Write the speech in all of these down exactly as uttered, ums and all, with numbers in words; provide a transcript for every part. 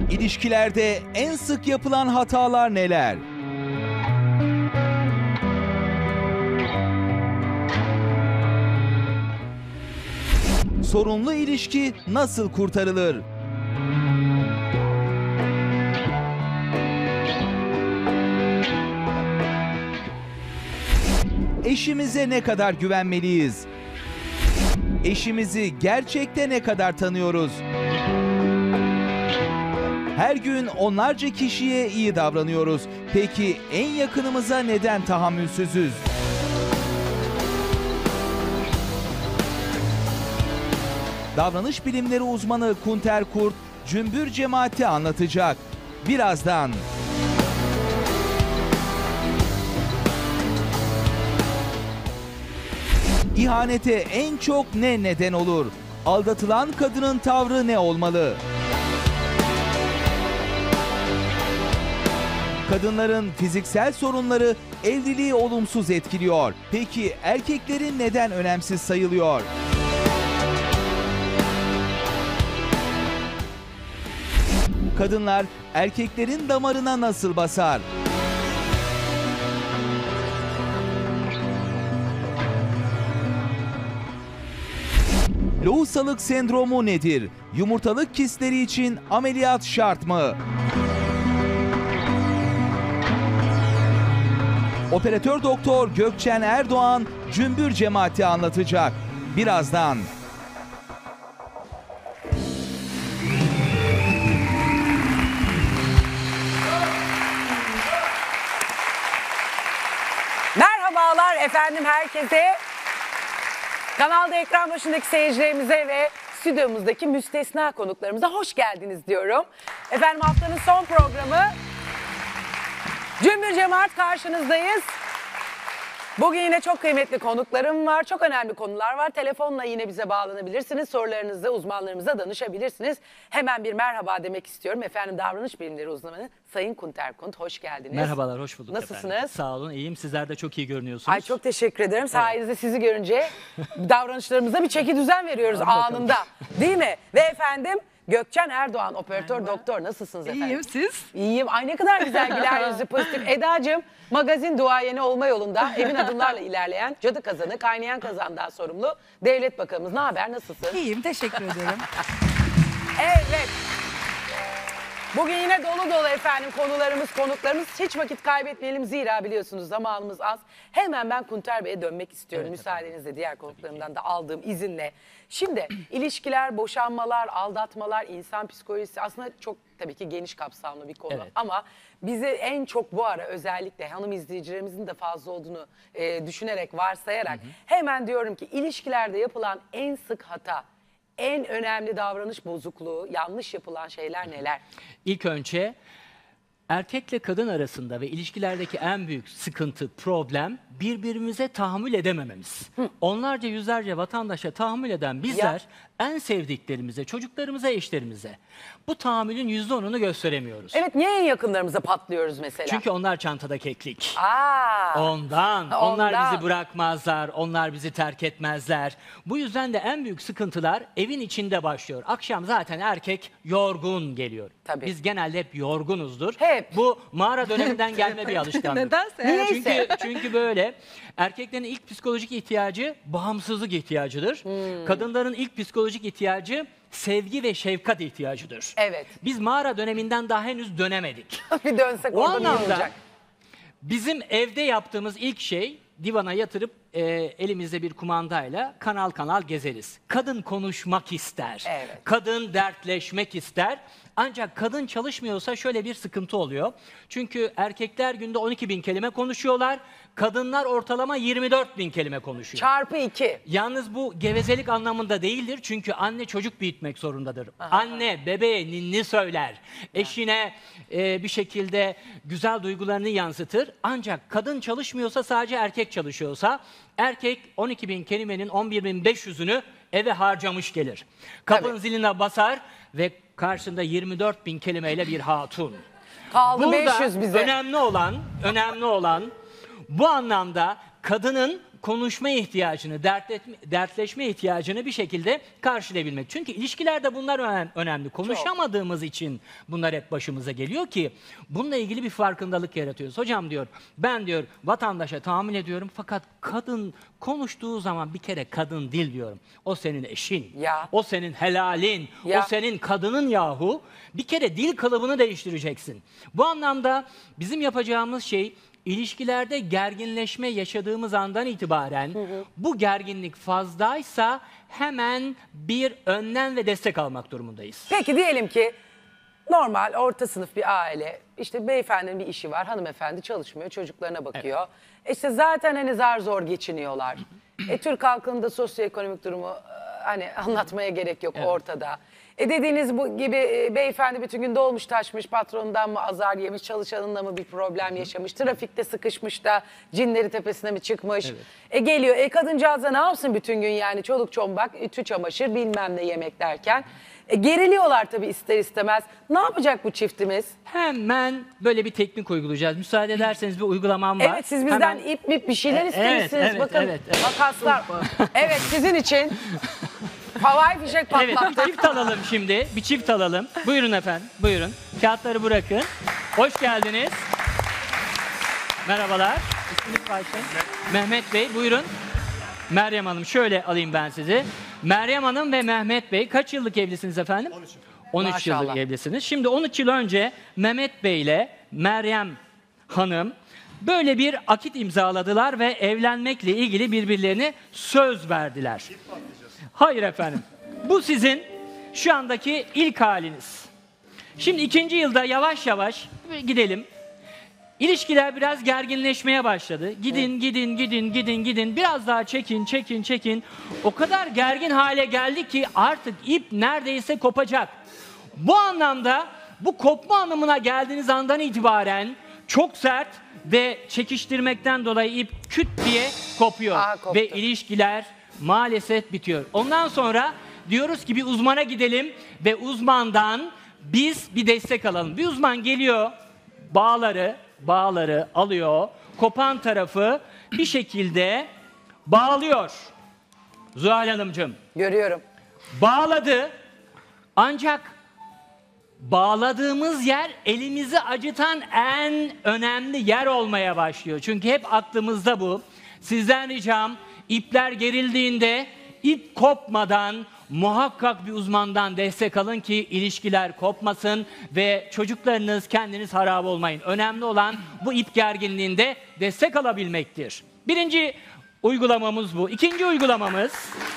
İlişkilerde en sık yapılan hatalar neler? Sorunlu ilişki nasıl kurtarılır? Eşimize ne kadar güvenmeliyiz? Eşimizi gerçekte ne kadar tanıyoruz? Her gün onlarca kişiye iyi davranıyoruz. Peki en yakınımıza neden tahammülsüzüz? Davranış bilimleri uzmanı Kunter Kurt, Cümbür Cemaati anlatacak. Birazdan. İhanete en çok ne neden olur? Aldatılan kadının tavrı ne olmalı? Kadınların fiziksel sorunları evliliği olumsuz etkiliyor. Peki erkeklerin neden önemsiz sayılıyor? Kadınlar erkeklerin damarına nasıl basar? Lohusalık sendromu nedir? Yumurtalık kistleri için ameliyat şart mı? Operatör doktor Gökçen Erdoğan Cümbür Cemaati anlatacak. Birazdan. Merhabalar efendim herkese. Kanalda ekran başındaki seyircilerimize ve stüdyomuzdaki müstesna konuklarımıza hoş geldiniz diyorum. Efendim haftanın son programı Cümbür Cemaat karşınızdayız. Bugün yine çok kıymetli konuklarım var. Çok önemli konular var. Telefonla yine bize bağlanabilirsiniz. Sorularınızı uzmanlarımıza danışabilirsiniz. Hemen bir merhaba demek istiyorum. Efendim davranış bilimleri uzmanı Sayın Kunter Kurt, hoş geldiniz. Merhabalar, hoş bulduk. Nasılsınız? Efendim. Sağ olun, iyiyim. Sizler de çok iyi görünüyorsunuz. Ay çok teşekkür ederim. Sayenizde evet. Sizi görünce davranışlarımıza bir çeki düzen veriyoruz anında. Değil mi? Ve efendim Gökçen Erdoğan, operatör Merhaba. Doktor. Nasılsınız efendim? İyiyim, siz? İyiyim. Ay ne kadar güzel güler yüzlü pozitif. Eda'cığım magazin duayeni olma yolunda emin adımlarla ilerleyen, cadı kazanı, kaynayan kazandan sorumlu devlet bakanımız. Ne haber, nasılsın? İyiyim, teşekkür ederim. Evet. Bugün yine dolu dolu efendim konularımız, konuklarımız. Hiç vakit kaybetmeyelim zira biliyorsunuz zamanımız az. Hemen ben Kunter Bey'e dönmek istiyorum. Evet, müsaadenizle diğer konuklarımdan da aldığım izinle. Şimdi ilişkiler, boşanmalar, aldatmalar, insan psikolojisi aslında çok tabii ki geniş kapsamlı bir konu. Evet. Ama bizi en çok bu ara özellikle hanım izleyicilerimizin de fazla olduğunu e, düşünerek, varsayarak hı hı. hemen diyorum ki ilişkilerde yapılan en sık hata, en önemli davranış bozukluğu, yanlış yapılan şeyler neler? İlk önce erkekle kadın arasında ve ilişkilerdeki en büyük sıkıntı, problem birbirimize tahammül edemememiz. Hı. Onlarca yüzlerce vatandaşa tahammül eden bizler ya. en sevdiklerimize, çocuklarımıza, eşlerimize bu tahammülün yüzde onunu gösteremiyoruz. Evet, niye en yakınlarımıza patlıyoruz mesela? Çünkü onlar çantada keklik. Aa, ondan, ondan. Onlar bizi bırakmazlar, onlar bizi terk etmezler. Bu yüzden de en büyük sıkıntılar evin içinde başlıyor. Akşam zaten erkek yorgun geliyor. Tabii. Biz genelde hep yorgunuzdur. Hep. Bu mağara döneminden gelme bir alışkanlık. Nedense. Çünkü, çünkü böyle erkeklerin ilk psikolojik ihtiyacı bağımsızlık ihtiyacıdır. Hmm. Kadınların ilk psikolojik ihtiyacı sevgi ve şefkat ihtiyacıdır. Evet. Biz mağara döneminden daha henüz dönemedik. Bir dönsek o orada anlamda olacak. Bizim evde yaptığımız ilk şey divana yatırıp e, elimizde bir kumandayla kanal kanal gezeriz. Kadın konuşmak ister. Evet. Kadın dertleşmek ister. Ancak kadın çalışmıyorsa şöyle bir sıkıntı oluyor. Çünkü erkekler günde on iki bin kelime konuşuyorlar. Kadınlar ortalama yirmi dört bin kelime konuşuyor. Çarpı iki. Yalnız bu gevezelik anlamında değildir. Çünkü anne çocuk büyütmek zorundadır. Aha. Anne bebeğe ninni söyler. Eşine e, bir şekilde güzel duygularını yansıtır. Ancak kadın çalışmıyorsa, sadece erkek çalışıyorsa, erkek on iki bin kelimenin on bir bin beş yüzünü eve harcamış gelir. Kapının Tabii. ziline basar ve karşında yirmi dört bin kelimeyle bir hatun. Kaldı Burada beş yüz bize. önemli olan, önemli olan bu anlamda kadının konuşma ihtiyacını, dertletme, dertleşme ihtiyacını bir şekilde karşılayabilmek. Çünkü ilişkilerde bunlar önem- önemli. Konuşamadığımız için bunlar hep başımıza geliyor ki bununla ilgili bir farkındalık yaratıyoruz. Hocam diyor, ben diyor vatandaşa tahammül ediyorum fakat kadın konuştuğu zaman bir kere kadın dil diyorum. O senin eşin, Ya. o senin helalin, Ya. o senin kadının yahu. Bir kere dil kalıbını değiştireceksin. Bu anlamda bizim yapacağımız şey İlişkilerde gerginleşme yaşadığımız andan itibaren hı hı. bu gerginlik fazlaysa hemen bir önlem ve destek almak durumundayız. Peki diyelim ki normal orta sınıf bir aile, işte beyefendinin bir işi var, hanımefendi çalışmıyor, çocuklarına bakıyor. Evet. İşte zaten hani zar zor geçiniyorlar. e, Türk halkının da sosyoekonomik durumu hani anlatmaya gerek yok, evet. ortada. E dediğiniz bu gibi e, beyefendi bütün gün dolmuş taşmış, patronundan mı azar yemiş, çalışanınla mı bir problem yaşamış, trafikte sıkışmış da cinleri tepesine mi çıkmış. Evet. E geliyor, e kadıncağız da ne yapsın bütün gün yani, çoluk çombak, ütü çamaşır bilmem ne yemek derken. E geriliyorlar tabii ister istemez. Ne yapacak bu çiftimiz? Hemen böyle bir teknik uygulayacağız. Müsaade ederseniz bir uygulamam var. Evet, siz bizden Hemen... ip mip bir şeyler e, istemişsiniz. Evet, evet, bakın evet, evet. makaslar. Evet, sizin için. Havai fişek patlattı. Evet, bir çift alalım şimdi. Bir çift alalım. Buyurun efendim, buyurun. Kağıtları bırakın. Hoş geldiniz. Merhabalar. İsminiz Ayşe. Mehmet Bey, buyurun. Meryem Hanım, şöyle alayım ben sizi. Meryem Hanım ve Mehmet Bey, kaç yıllık evlisiniz efendim? on üç. on üç Maşallah. Yıllık evlisiniz. Şimdi on üç yıl önce Mehmet Bey ile Meryem Hanım böyle bir akit imzaladılar ve evlenmekle ilgili birbirlerine söz verdiler. Hayır efendim. Bu sizin şu andaki ilk haliniz. Şimdi ikinci yılda yavaş yavaş gidelim. İlişkiler biraz gerginleşmeye başladı. Gidin, evet. gidin, gidin, gidin, gidin. Biraz daha çekin, çekin, çekin. O kadar gergin hale geldi ki artık ip neredeyse kopacak. Bu anlamda bu kopma anlamına geldiğiniz andan itibaren çok sert ve çekiştirmekten dolayı ip küt diye kopuyor. Aa, ve ilişkiler maalesef bitiyor. Ondan sonra diyoruz ki bir uzmana gidelim ve uzmandan biz bir destek alalım. Bir uzman geliyor, bağları, bağları alıyor, kopan tarafı bir şekilde bağlıyor. Zuhal Hanımcığım. Görüyorum. Bağladı, ancak bağladığımız yer elimizi acıtan en önemli yer olmaya başlıyor. Çünkü hep aklımızda bu. Sizden ricam, İpler gerildiğinde ip kopmadan muhakkak bir uzmandan destek alın ki ilişkiler kopmasın ve çocuklarınız, kendiniz harap olmayın. Önemli olan bu ip gerginliğinde destek alabilmektir. Birinci uygulamamız bu. İkinci uygulamamız...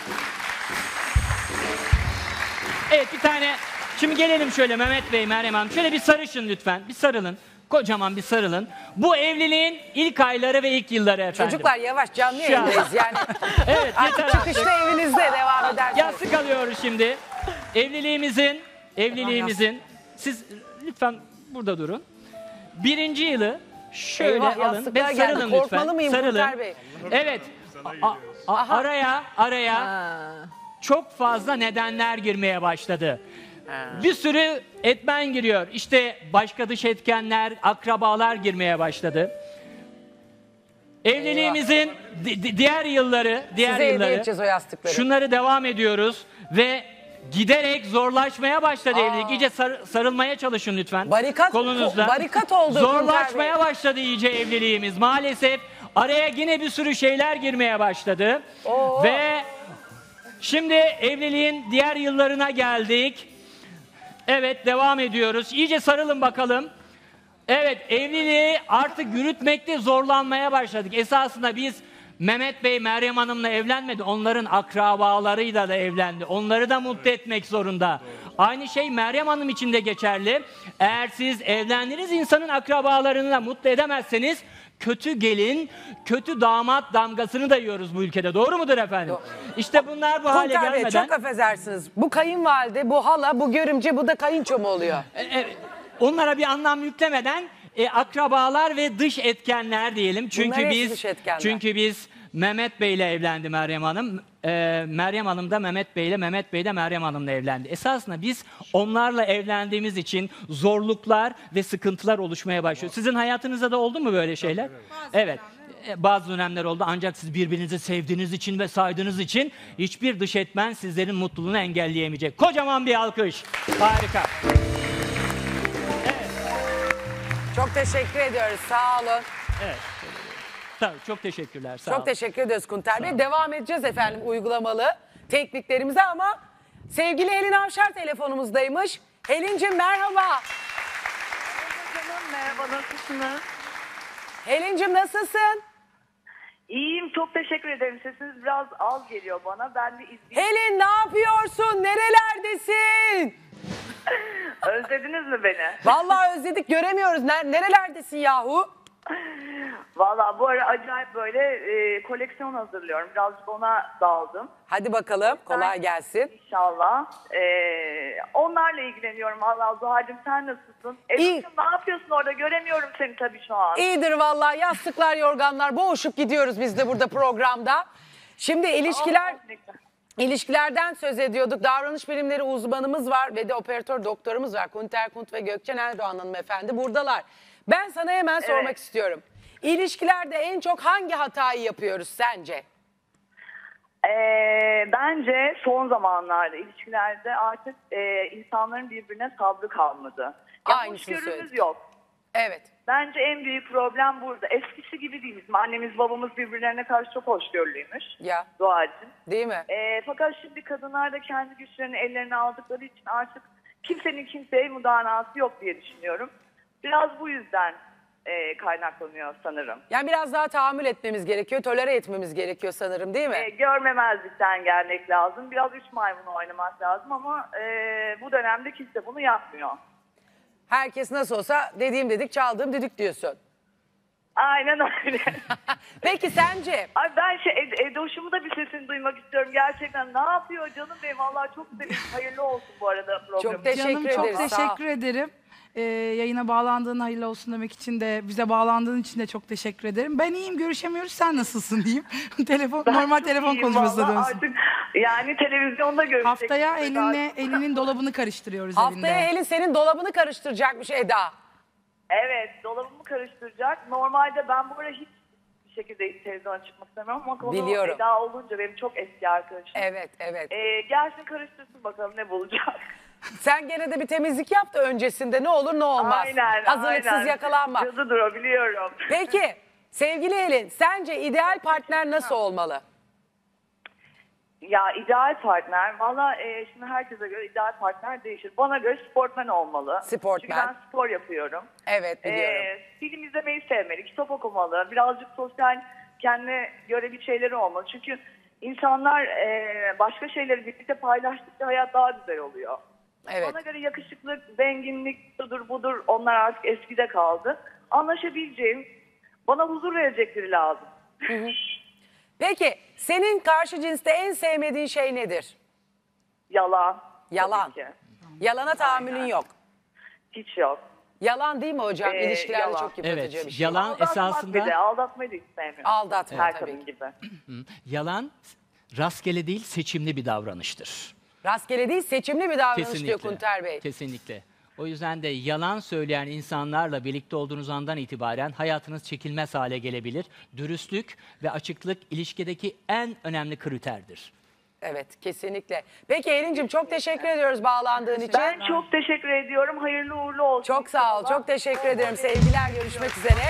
Evet, bir tane... Şimdi gelelim şöyle Mehmet Bey, Meryem Hanım. Şöyle bir sarışın lütfen, bir sarılın. Kocaman bir sarılın. Bu evliliğin ilk ayları ve ilk yılları efendim. Çocuklar yavaş, canlı yayındayız yani. Evet, yeter artık. Çıkışta evinizde devam edersiniz. Yastık alıyoruz şimdi. Evliliğimizin, evliliğimizin, siz lütfen burada durun. Birinci yılı şöyle Eyvah, alın ve sarılın geldi. lütfen. Korkmalı mıyım sarılın. Bey? Evet. A- a- araya, araya ha. çok fazla nedenler girmeye başladı. Bir sürü etmen giriyor. İşte başka dış etkenler, akrabalar girmeye başladı. Evliliğimizin di- diğer yılları, diğer Size yılları. edeceğiz o yastıkları. Şunları devam ediyoruz ve giderek zorlaşmaya başladı Aa. evlilik. İyice sar- sarılmaya çalışın lütfen. Barikat, kolunuzla. Barikat oldu. Zorlaşmaya başladı iyice evliliğimiz. Maalesef araya yine bir sürü şeyler girmeye başladı. Oo. Ve şimdi evliliğin diğer yıllarına geldik. Evet, devam ediyoruz. İyice sarılın bakalım. Evet, evliliği artık yürütmekte zorlanmaya başladık. Esasında biz Mehmet Bey, Meryem Hanım'la evlenmedi. Onların akrabalarıyla da evlendi. Onları da mutlu etmek zorunda. Aynı şey Meryem Hanım için de geçerli. Eğer siz evlendiğiniz insanın akrabalarını da mutlu edemezseniz kötü gelin, kötü damat damgasını da yiyoruz bu ülkede. Doğru mudur efendim? İşte bunlar bu hale Kunter Bey, gelmeden... çok affedersiniz. Bu kayınvalide, bu hala, bu görümce, bu da kayınço mu oluyor? Evet. Onlara bir anlam yüklemeden e, akrabalar ve dış etkenler diyelim. Çünkü biz çünkü biz Mehmet Bey ile evlendi Meryem Hanım. E, Meryem Hanım da Mehmet Bey ile, Mehmet Bey de Meryem Hanım'la evlendi. Esasında biz onlarla evlendiğimiz için zorluklar ve sıkıntılar oluşmaya başlıyor. Sizin hayatınızda da oldu mu böyle şeyler? Evet. e, bazı dönemler oldu ancak siz birbirinizi sevdiğiniz için ve saydığınız için hiçbir dış etmen sizlerin mutluluğunu engelleyemeyecek. Kocaman bir alkış. Harika. Çok teşekkür ediyoruz. Sağ olun. Evet. Tabii, çok teşekkürler. Sağ Çok olun. teşekkür ediyoruz Kunter Bey. Devam edeceğiz efendim uygulamalı tekniklerimize ama sevgili Helin Avşar telefonumuzdaymış. Helin'cim merhaba. Canım merhaba, nasılsınız? Helin'cim nasılsın? İyiyim, çok teşekkür ederim. Sesiniz biraz az geliyor bana. Ben de izleyeyim. Helin ne yapıyorsun? Nerelerdesin? Özlediniz mi beni? Vallahi özledik, göremiyoruz. Ner- Nerelerdesin yahu? Vallahi bu ara acayip böyle e, koleksiyon hazırlıyorum. Birazcık ona daldım. Hadi bakalım, kolay gelsin. İnşallah. E, onlarla ilgileniyorum. Vallahi Zuhal'cığım sen nasılsın? İyi. Ebru'cum ne yapıyorsun orada? Göremiyorum seni tabii şu an. İyidir vallahi, yastıklar, yorganlar boğuşup gidiyoruz biz de burada programda. Şimdi ilişkiler... Aa, ne güzel. İlişkilerden söz ediyorduk. Davranış bilimleri uzmanımız var ve de operatör doktorumuz var. Kunter Kunt ve Gökçen Erdoğan hanımefendi buradalar. Ben sana hemen sormak Evet. istiyorum. İlişkilerde en çok hangi hatayı yapıyoruz sence? Ee, bence son zamanlarda ilişkilerde artık e, insanların birbirine sabrı kalmadı. Ya Aynısını hoşgörümüz söyledim. yok. Evet. Bence en büyük problem burada. Eskisi gibi değil. Bizim annemiz babamız birbirlerine karşı çok hoşgörülüymüş. Ya. Doğacığım. Değil mi? Ee, fakat şimdi kadınlar da kendi güçlerini ellerine aldıkları için artık kimsenin kimseye müdanası yok diye düşünüyorum. Biraz bu yüzden e, kaynaklanıyor sanırım. Yani biraz daha tahammül etmemiz gerekiyor, tolere etmemiz gerekiyor sanırım, değil mi? E, görmemezlikten gelmek lazım. Biraz üç maymunu oynamak lazım ama e, bu dönemde kimse bunu yapmıyor. Herkes nasıl olsa dediğim dedik, çaldığım dedik diyorsun. Aynen öyle. Peki sence? Ay ben şey Ed Edoş'umu da bir sesini duymak istiyorum. Gerçekten ne yapıyor canım benim? Vallahi çok sevindim. Hayırlı olsun bu arada programı. Çok teşekkür Canım çok ederiz. sağ ol. teşekkür ederim. Ee, yayına bağlandığın hayırlı olsun demek için de bize bağlandığın için de çok teşekkür ederim. Ben iyiyim, görüşemiyoruz, sen nasılsın diyeyim. telefon Ben normal çok telefon iyiyim konuşmasına vallahi. dönsün. Artık yani televizyonda görecek. Haftaya elinle elinin dolabını karıştırıyoruz Haftaya evinde. Helin senin dolabını karıştıracakmış Eda. Evet, dolabımı karıştıracak. Normalde ben bu ara hiç bir şekilde televizyona çıkmak istemiyorum ama konu Biliyorum. Eda olunca benim çok eski arkadaşım. Evet, evet. Ee, gelsin karıştırsın bakalım ne bulacak. Sen gene de bir temizlik yap da öncesinde ne olur ne olmaz. Aynen, Hazırlıksız aynen. yakalanma. Cadıdır o, biliyorum. Peki sevgili Helin, sence ideal partner nasıl olmalı? Ya ideal partner, valla e, şimdi herkese göre ideal partner değişir. Bana göre sportman olmalı. Sportman. Çünkü ben spor yapıyorum. Evet, biliyorum. E, film izlemeyi sevmeli, kitap okumalı, birazcık sosyal kendine göre bir şeyleri olmalı. Çünkü insanlar e, başka şeyleri birlikte paylaştıkça hayat daha güzel oluyor. Evet. Bana göre yakışıklık, zenginlik, budur budur onlar artık eskide kaldı. Anlaşabileceğim, bana huzur verecek biri lazım. Peki senin karşı cinste en sevmediğin şey nedir? Yalan. Yalan. Tabii ki. Yalana tahammülün Aynen. yok. Hiç yok. Yalan değil mi hocam? Ee, İlişkilerde yalan. çok yıpratıcı Evet, bir şey. yalan Aldatmak esasında bir de, aldatmayı da hiç sevmiyorum. Aldatma Her tabii kadın ki. gibi. yalan rastgele değil seçimli bir davranıştır. Rastgele değil, seçimli bir davranış Kesinlikle. diyor Kunter Bey. Kesinlikle. O yüzden de yalan söyleyen insanlarla birlikte olduğunuz andan itibaren hayatınız çekilmez hale gelebilir. Dürüstlük ve açıklık ilişkideki en önemli kriterdir. Evet, kesinlikle. Peki Helin'cim çok teşekkür ediyoruz bağlandığın için. Ben çok teşekkür ediyorum. Hayırlı uğurlu olsun. Çok sağ ol, çok teşekkür ederim. Sevgiler, görüşmek üzere.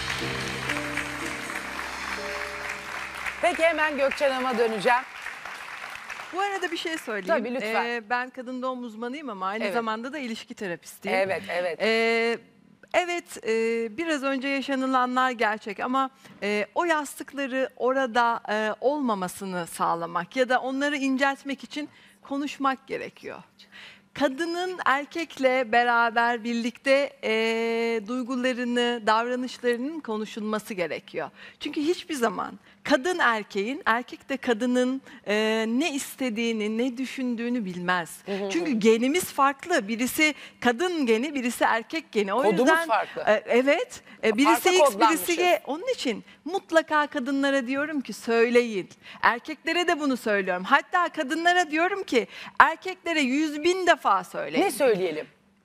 Peki hemen Gökçen Hanım'a döneceğim. Bu arada bir şey söyleyeyim. Tabii, lütfen. Ee, ben kadın doğum uzmanıyım ama aynı Evet. zamanda da ilişki terapistiyim. Evet, evet. Ee, evet, e, biraz önce yaşanılanlar gerçek ama e, o yastıkları orada e, olmamasını sağlamak ya da onları inceltmek için konuşmak gerekiyor. Kadının erkekle beraber birlikte e, duygularını, davranışlarının konuşulması gerekiyor. Çünkü hiçbir zaman kadın erkeğin, erkek de kadının e, ne istediğini, ne düşündüğünü bilmez. Çünkü genimiz farklı. Birisi kadın geni, birisi erkek geni. O Kodumuz yüzden farklı. e, evet, e, birisi Farklı X, kodlanmışız. birisi Y. Onun için mutlaka kadınlara diyorum ki söyleyin. Erkeklere de bunu söylüyorum. Hatta kadınlara diyorum ki erkeklere yüz bin defa söyleyin. Ne söyleyelim?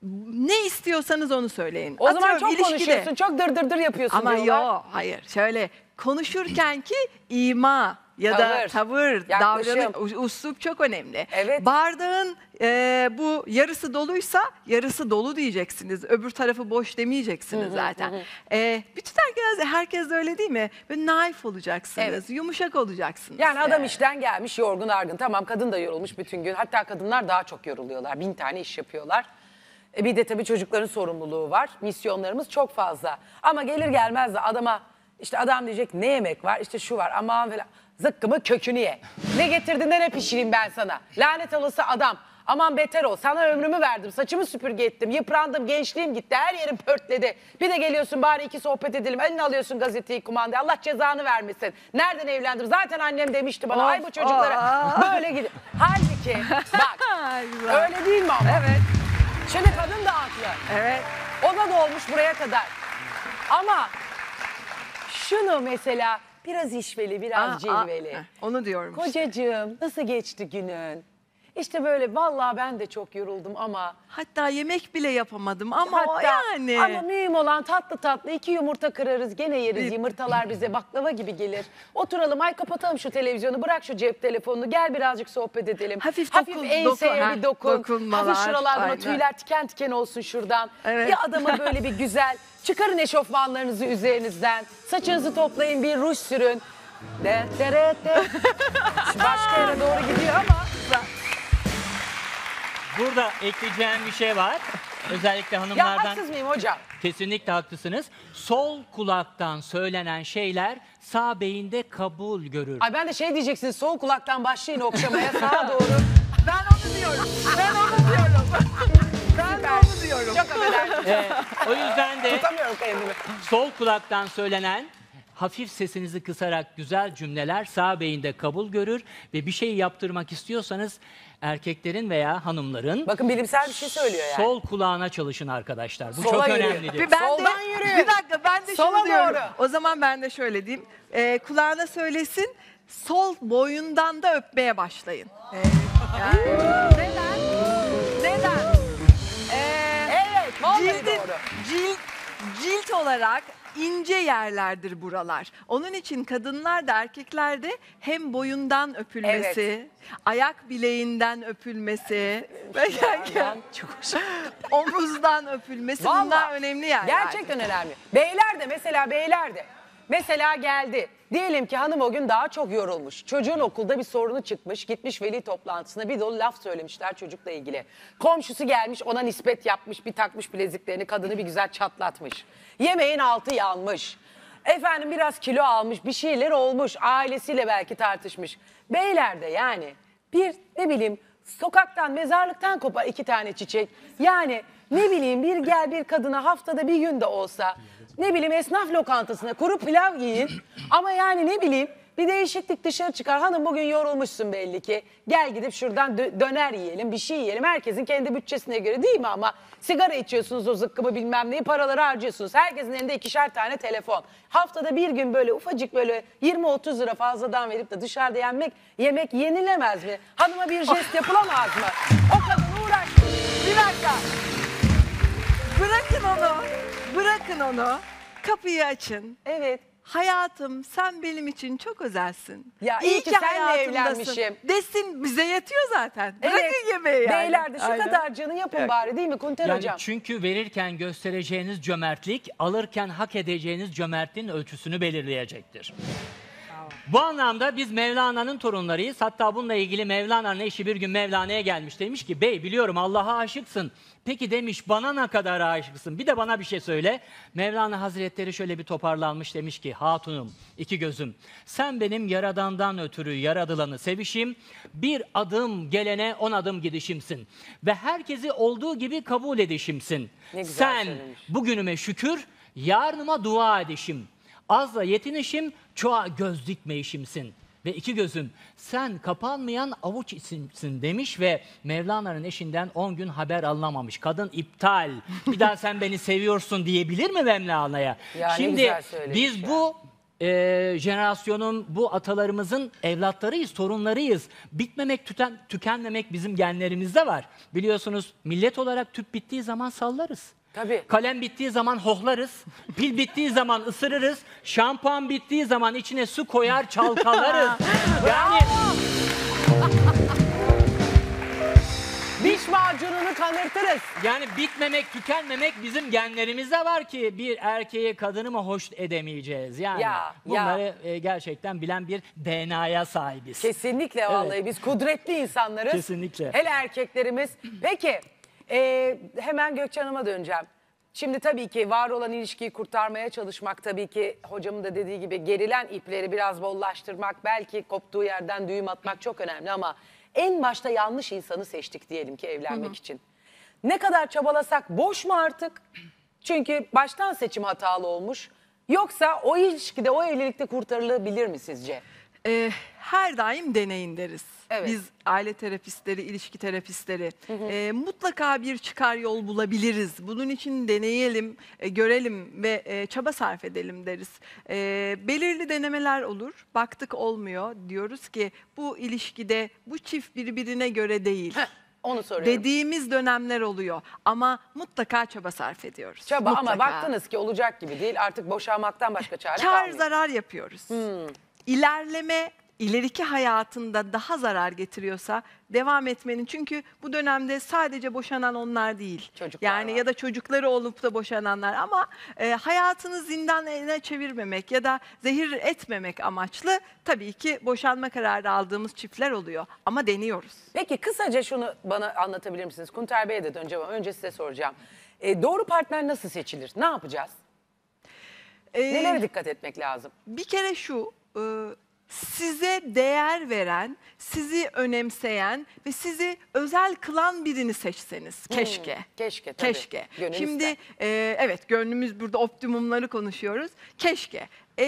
ne istiyorsanız onu söyleyin. O zaman Atıyorum, çok ilişkide. konuşuyorsun, çok dır dır dır yapıyorsun Ama diyorlar. yok, hayır. Şöyle konuşurken ki ima ya Tavır, da tavır, yaklaşım. davranış, uslup çok önemli. Evet. Bardağın e, bu yarısı doluysa yarısı dolu diyeceksiniz. Öbür tarafı boş demeyeceksiniz zaten. E, bütün herkes, herkes de öyle değil mi? Böyle naif olacaksınız, Evet. yumuşak olacaksınız. Yani adam işten gelmiş yorgun argın. Tamam, kadın da yorulmuş bütün gün. Hatta kadınlar daha çok yoruluyorlar. Bin tane iş yapıyorlar. E bir de tabii çocukların sorumluluğu var. Misyonlarımız çok fazla. Ama gelir gelmez de adama işte adam diyecek ne yemek var? İşte şu var aman falan. Zıkkımı kökünü ye. Ne getirdin de ne pişireyim ben sana? Lanet olası adam. Aman beter ol. Sana ömrümü verdim. Saçımı süpürge ettim. Yıprandım. Gençliğim gitti. Her yerim pörtledi. Bir de geliyorsun bari iki sohbet edelim. Eline alıyorsun gazeteyi, kumandayı. Allah cezanı vermesin. Nereden evlendim? Zaten annem demişti bana. Of, Ay bu çocuklara of. böyle gidin. Halbuki bak Güzel. öyle değil mi ama? Evet, Şimdi kadın da haklı. evet. O da dolmuş buraya kadar. Ama şunu mesela biraz işveli, biraz Aa, aa, cilveli. heh, onu diyorum. Kocacığım nasıl geçti günün? İşte böyle vallahi ben de çok yoruldum ama Hatta yemek bile yapamadım ama o hatta yani. ama mühim olan tatlı tatlı iki yumurta kırarız gene yeriz. Bir- Yumurtalar bize baklava gibi gelir. Oturalım ay kapatalım şu televizyonu, bırak şu cep telefonunu, gel birazcık sohbet edelim. Hafif Hafif dokun- enseye dokun- bir ha, dokun. dokunmalar, Hafif şuralardan aynen. tüyler tiken tiken olsun şuradan. Evet. Bir adama böyle bir güzel çıkarın eşofmanlarınızı üzerinizden. Saçınızı toplayın, bir ruj sürün. De, de, de, de. Şimdi başka yere doğru gidiyor ama Burada ekleyeceğim bir şey var. Özellikle ya hanımlardan haksız mıyım hocam? kesinlikle haklısınız. Sol kulaktan söylenen şeyler sağ beyinde kabul görür. Ay ben de şey diyeceksiniz, sol kulaktan başlayın okşamaya sağa doğru. Ben onu diyorum. Ben onu diyorum. ben de onu diyorum. Çok affedersin. Ee, o yüzden de Tutamıyorum kendimi. sol kulaktan söylenen hafif sesinizi kısarak güzel cümleler sağ beyinde kabul görür ve bir şey yaptırmak istiyorsanız erkeklerin veya hanımların Bakın bilimsel bir şey söylüyor yani. sol kulağına çalışın arkadaşlar. Bu Sola çok yürüyor. önemlidir. Bir, ben Soldan de, yürü. Bir dakika ben de Sola şunu diyorum. doğru. O zaman ben de şöyle diyeyim. Ee, kulağına söylesin. Sol boyundan da öpmeye başlayın. Yani, neden? Neden? Ee, Evet, vallahi cildin- doğru. Cilt, cilt olarak ince yerlerdir buralar. Onun için kadınlar da erkekler de hem boyundan öpülmesi, ayak bileğinden öpülmesi, ve Ben çok hoş. omuzdan öpülmesi bunlar Vallahi önemli yerler. Gerçekten önemli. Beyler de mesela beyler de. Mesela geldi. Diyelim ki hanım o gün daha çok yorulmuş. Çocuğun okulda bir sorunu çıkmış. Gitmiş veli toplantısına bir dolu laf söylemişler çocukla ilgili. Komşusu gelmiş ona nispet yapmış. Bir takmış bileziklerini, kadını bir güzel çatlatmış. Yemeğin altı yanmış. Efendim biraz kilo almış, bir şeyler olmuş. Ailesiyle belki tartışmış. Beyler de yani bir ne bileyim sokaktan, mezarlıktan kopar iki tane çiçek. Yani ne bileyim bir gel bir kadına haftada bir gün de olsa, ne bileyim esnaf lokantasına kuru pilav yiyin. Ama yani ne bileyim bir değişiklik, dışarı çıkar. Hanım bugün yorulmuşsun belli ki. Gel gidip şuradan dö- döner yiyelim, bir şey yiyelim. Herkesin kendi bütçesine göre değil mi ama? Sigara içiyorsunuz o zıkkımı bilmem neyi, paraları harcıyorsunuz. Herkesin elinde ikişer tane telefon. Haftada bir gün böyle ufacık böyle yirmi otuz lira fazladan verip de dışarıda yenmek, yemek yenilemez mi? Hanıma bir jest yapılamaz mı? O kadın uğraştı. Bir dakika. Bırakın onu. Bırakın onu. Kapıyı açın. Evet. Hayatım sen benim için çok özelsin. Ya iyi ki seninle hayatımdasın. evlenmişim. Desin bize yetiyor zaten. Bırakın Evet. yemeği yani. Beyler de şu Aynen. kadarcığını yapın Evet. bari değil mi Kunter Yani hocam? çünkü verirken göstereceğiniz cömertlik, alırken hak edeceğiniz cömertliğin ölçüsünü belirleyecektir. Bu anlamda biz Mevlana'nın torunlarıyız. Hatta bununla ilgili Mevlana'nın eşi bir gün Mevlana'ya gelmiş. Demiş ki bey biliyorum Allah'a aşıksın. Peki demiş bana ne kadar aşıksın? Bir de bana bir şey söyle. Mevlana Hazretleri şöyle bir toparlanmış demiş ki hatunum iki gözüm. Sen benim yaradandan ötürü yaradılanı sevişim. Bir adım gelene on adım gidişimsin. Ve herkesi olduğu gibi kabul edişimsin. Ne güzel Sen söylemiş. bugünüme şükür yarınıma dua edişim. Azla yetinişim, çoğa göz dikme işimsin. Ve iki gözüm sen kapanmayan avuç isimsin demiş ve Mevlana'nın eşinden on gün haber alınamamış. Kadın iptal. Bir daha sen beni seviyorsun diyebilir mi Mevlana'ya? Ya ne Şimdi güzel söylemiş biz ya. bu e, jenerasyonun, bu atalarımızın evlatlarıyız, torunlarıyız. Bitmemek, tüten, tükenmemek bizim genlerimizde var. Biliyorsunuz millet olarak tüp bittiği zaman sallarız. Tabii. Kalem bittiği zaman hohlarız. Pil bittiği zaman ısırırız. Şampuan bittiği zaman içine su koyar çalkalarız. Yani Diş macununu kanırtırız. yani bitmemek, tükenmemek bizim genlerimizde var ki bir erkeği, kadını mı hoş edemeyeceğiz. Yani Ya, bunları e, gerçekten bilen bir D N A'ya sahibiz. Kesinlikle vallahi biz kudretli insanlarız. Kesinlikle. Hele erkeklerimiz. Peki e, hemen Gökçe Hanım'a döneceğim. Şimdi tabii ki var olan ilişkiyi kurtarmaya çalışmak, tabii ki hocamın da dediği gibi gerilen ipleri biraz bollaştırmak, belki koptuğu yerden düğüm atmak çok önemli ama en başta yanlış insanı seçtik diyelim ki evlenmek için. Ne kadar çabalasak boş mu artık? Çünkü baştan seçim hatalı olmuş. Yoksa o ilişkide, o evlilikte kurtarılabilir mi sizce? Ee, her daim deneyin deriz. Evet. Biz aile terapistleri, ilişki terapistleri e, mutlaka bir çıkar yol bulabiliriz. Bunun için deneyelim, e, görelim ve e, çaba sarf edelim deriz. E, belirli denemeler olur. Baktık olmuyor. Diyoruz ki bu ilişkide bu çift birbirine göre değil. Heh, onu soruyorum. Dediğimiz dönemler oluyor ama mutlaka çaba sarf ediyoruz. Çaba ama Mutlaka. baktınız ki olacak gibi değil. Artık boşanmaktan başka çare Kar kalmıyor. zarar yapıyoruz. İlerleme ileriki hayatında daha zarar getiriyorsa devam etmenin, çünkü bu dönemde sadece boşanan onlar değil. Çocuklar yani var. ya da çocukları olup da boşananlar ama e, hayatını zindan eline çevirmemek ya da zehir etmemek amaçlı tabii ki boşanma kararı aldığımız çiftler oluyor ama deniyoruz. Peki kısaca şunu bana anlatabilir misiniz? Kunter Bey'e de döneceğim ama önce size soracağım. E, doğru partner nasıl seçilir? Ne yapacağız? Ee, Nelere dikkat etmek lazım? Bir kere şu, e, size değer veren, sizi önemseyen ve sizi özel kılan birini seçseniz keşke. keşke tabii. Keşke. Gönül Şimdi ister. e, evet, gönlümüz burada, optimumları konuşuyoruz. Keşke. E,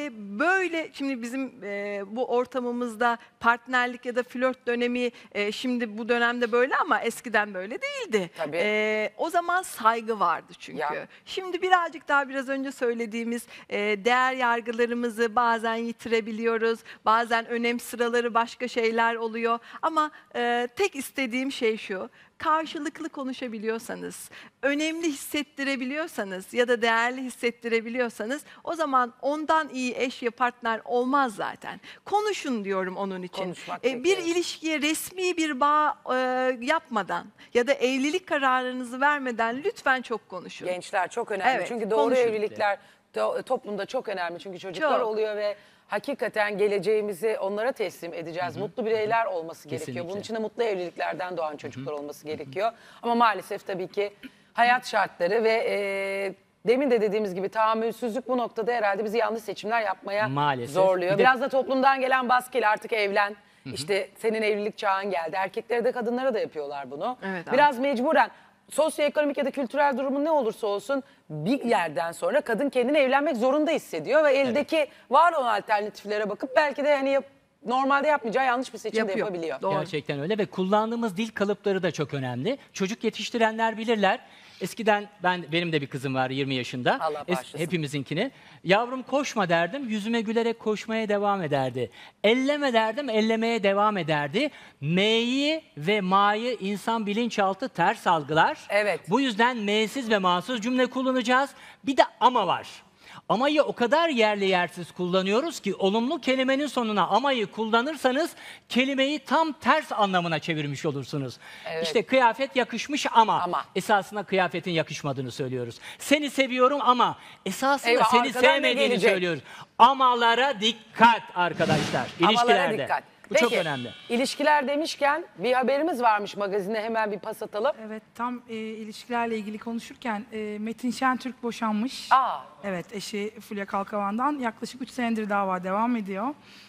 böyle şimdi bizim e, bu ortamımızda partnerlik ya da flört dönemi e, şimdi bu dönemde böyle ama eskiden böyle değildi. Tabii. E, o zaman saygı vardı çünkü. Ya. Şimdi birazcık daha biraz önce söylediğimiz e, değer yargılarımızı bazen yitirebiliyoruz. Bazen önem sıraları başka şeyler oluyor. Ama e, tek istediğim şey şu: karşılıklı konuşabiliyorsanız, önemli hissettirebiliyorsanız ya da değerli hissettirebiliyorsanız o zaman ondan iyi eş ya partner olmaz zaten. Konuşun diyorum onun için. Konuşmak E, bir gerekiyor. ilişkiye resmi bir bağ e, yapmadan ya da evlilik kararınızı vermeden lütfen çok konuşun. Gençler çok önemli. Evet, Çünkü doğru konuşun. evlilikler to- toplumda çok önemli. Çünkü çocuklar Çok. oluyor ve hakikaten geleceğimizi onlara teslim edeceğiz. Mutlu bireyler olması gerekiyor. Kesinlikle. Bunun için de mutlu evliliklerden doğan çocuklar olması gerekiyor. Ama maalesef tabii ki hayat şartları ve e, demin de dediğimiz gibi tahammülsüzlük bu noktada herhalde bizi yanlış seçimler yapmaya Maalesef. zorluyor. Bir de- Biraz da toplumdan gelen baskıyla artık evlen. İşte senin evlilik çağın geldi. Erkeklere de kadınlara da yapıyorlar bunu. Evet, Biraz mecburen sosyoekonomik ya da kültürel durumu ne olursa olsun bir yerden sonra kadın kendini evlenmek zorunda hissediyor ve eldeki var olan alternatiflere bakıp belki de hani yap- normalde yapmayacağı yanlış bir seçim de Yapıyor. yapabiliyor. Doğru. Gerçekten öyle ve kullandığımız dil kalıpları da çok önemli. Çocuk yetiştirenler bilirler. Eskiden ben benim de bir kızım var yirmi yaşında. Allah Es- bağışlasın. hepimizinkini. Yavrum koşma derdim, yüzüme gülerek koşmaya devam ederdi. Elleme derdim, ellemeye devam ederdi. M'yi ve ma'yı insan bilinçaltı ters algılar. Evet. Bu yüzden m'siz ve ma'sız cümle kullanacağız. Bir de ama var. Amayı o kadar yerli yersiz kullanıyoruz ki olumlu kelimenin sonuna amayı kullanırsanız kelimeyi tam ters anlamına çevirmiş olursunuz. Evet. İşte kıyafet yakışmış ama, Ama. esasında kıyafetin yakışmadığını söylüyoruz. Seni seviyorum ama esasında Eyvah, seni arkadan ne sevmediğini gelecek? söylüyoruz. Amalara dikkat arkadaşlar. Amalara İlişkilerde. dikkat. Bu Peki, çok önemli. İlişkiler demişken bir haberimiz varmış magazine, hemen bir pas atalım. Evet, tam e, ilişkilerle ilgili konuşurken e, Metin Şentürk boşanmış. Aa, Evet, eşi Fulya Kalkavan'dan yaklaşık üç senedir dava devam ediyor.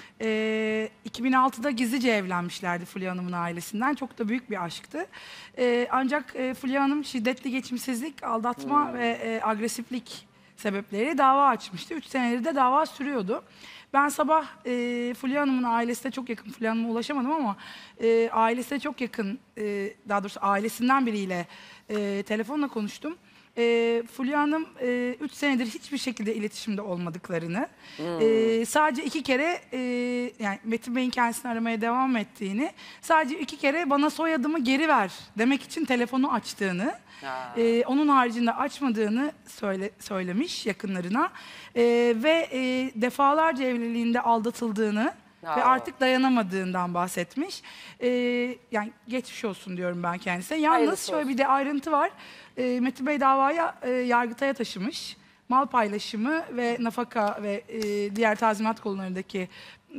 Ee, iki bin altıda gizlice evlenmişlerdi Fulya Hanım'ın ailesinden. Çok da büyük bir aşktı. Ee, ancak e, Fulya Hanım şiddetli geçimsizlik, aldatma ve e, agresiflik sebepleri dava açmıştı. Üç senedir de dava sürüyordu. Ben sabah e, Fulya Hanım'ın ailesine çok yakın, Fulya Hanım'a ulaşamadım ama e, ailesine çok yakın, e, daha doğrusu ailesinden biriyle e, telefonla konuştum. E, Fulya Hanım e, üç senedir hiçbir şekilde iletişimde olmadıklarını, Hmm. e, sadece iki kere e, yani Metin Bey'in kendisini aramaya devam ettiğini, sadece iki kere bana soyadımı geri ver demek için telefonu açtığını, e, onun haricinde açmadığını söyle, söylemiş yakınlarına e, ve e, defalarca evliliğinde aldatıldığını Aa. ve artık dayanamadığından bahsetmiş. E, yani geçmiş olsun diyorum ben kendisine. Yalnız Hayırlısı şöyle bir de ayrıntı var. E, Metin Bey davaya e, Yargıtay'a taşımış. Mal paylaşımı ve nafaka ve e, diğer tazminat konularındaki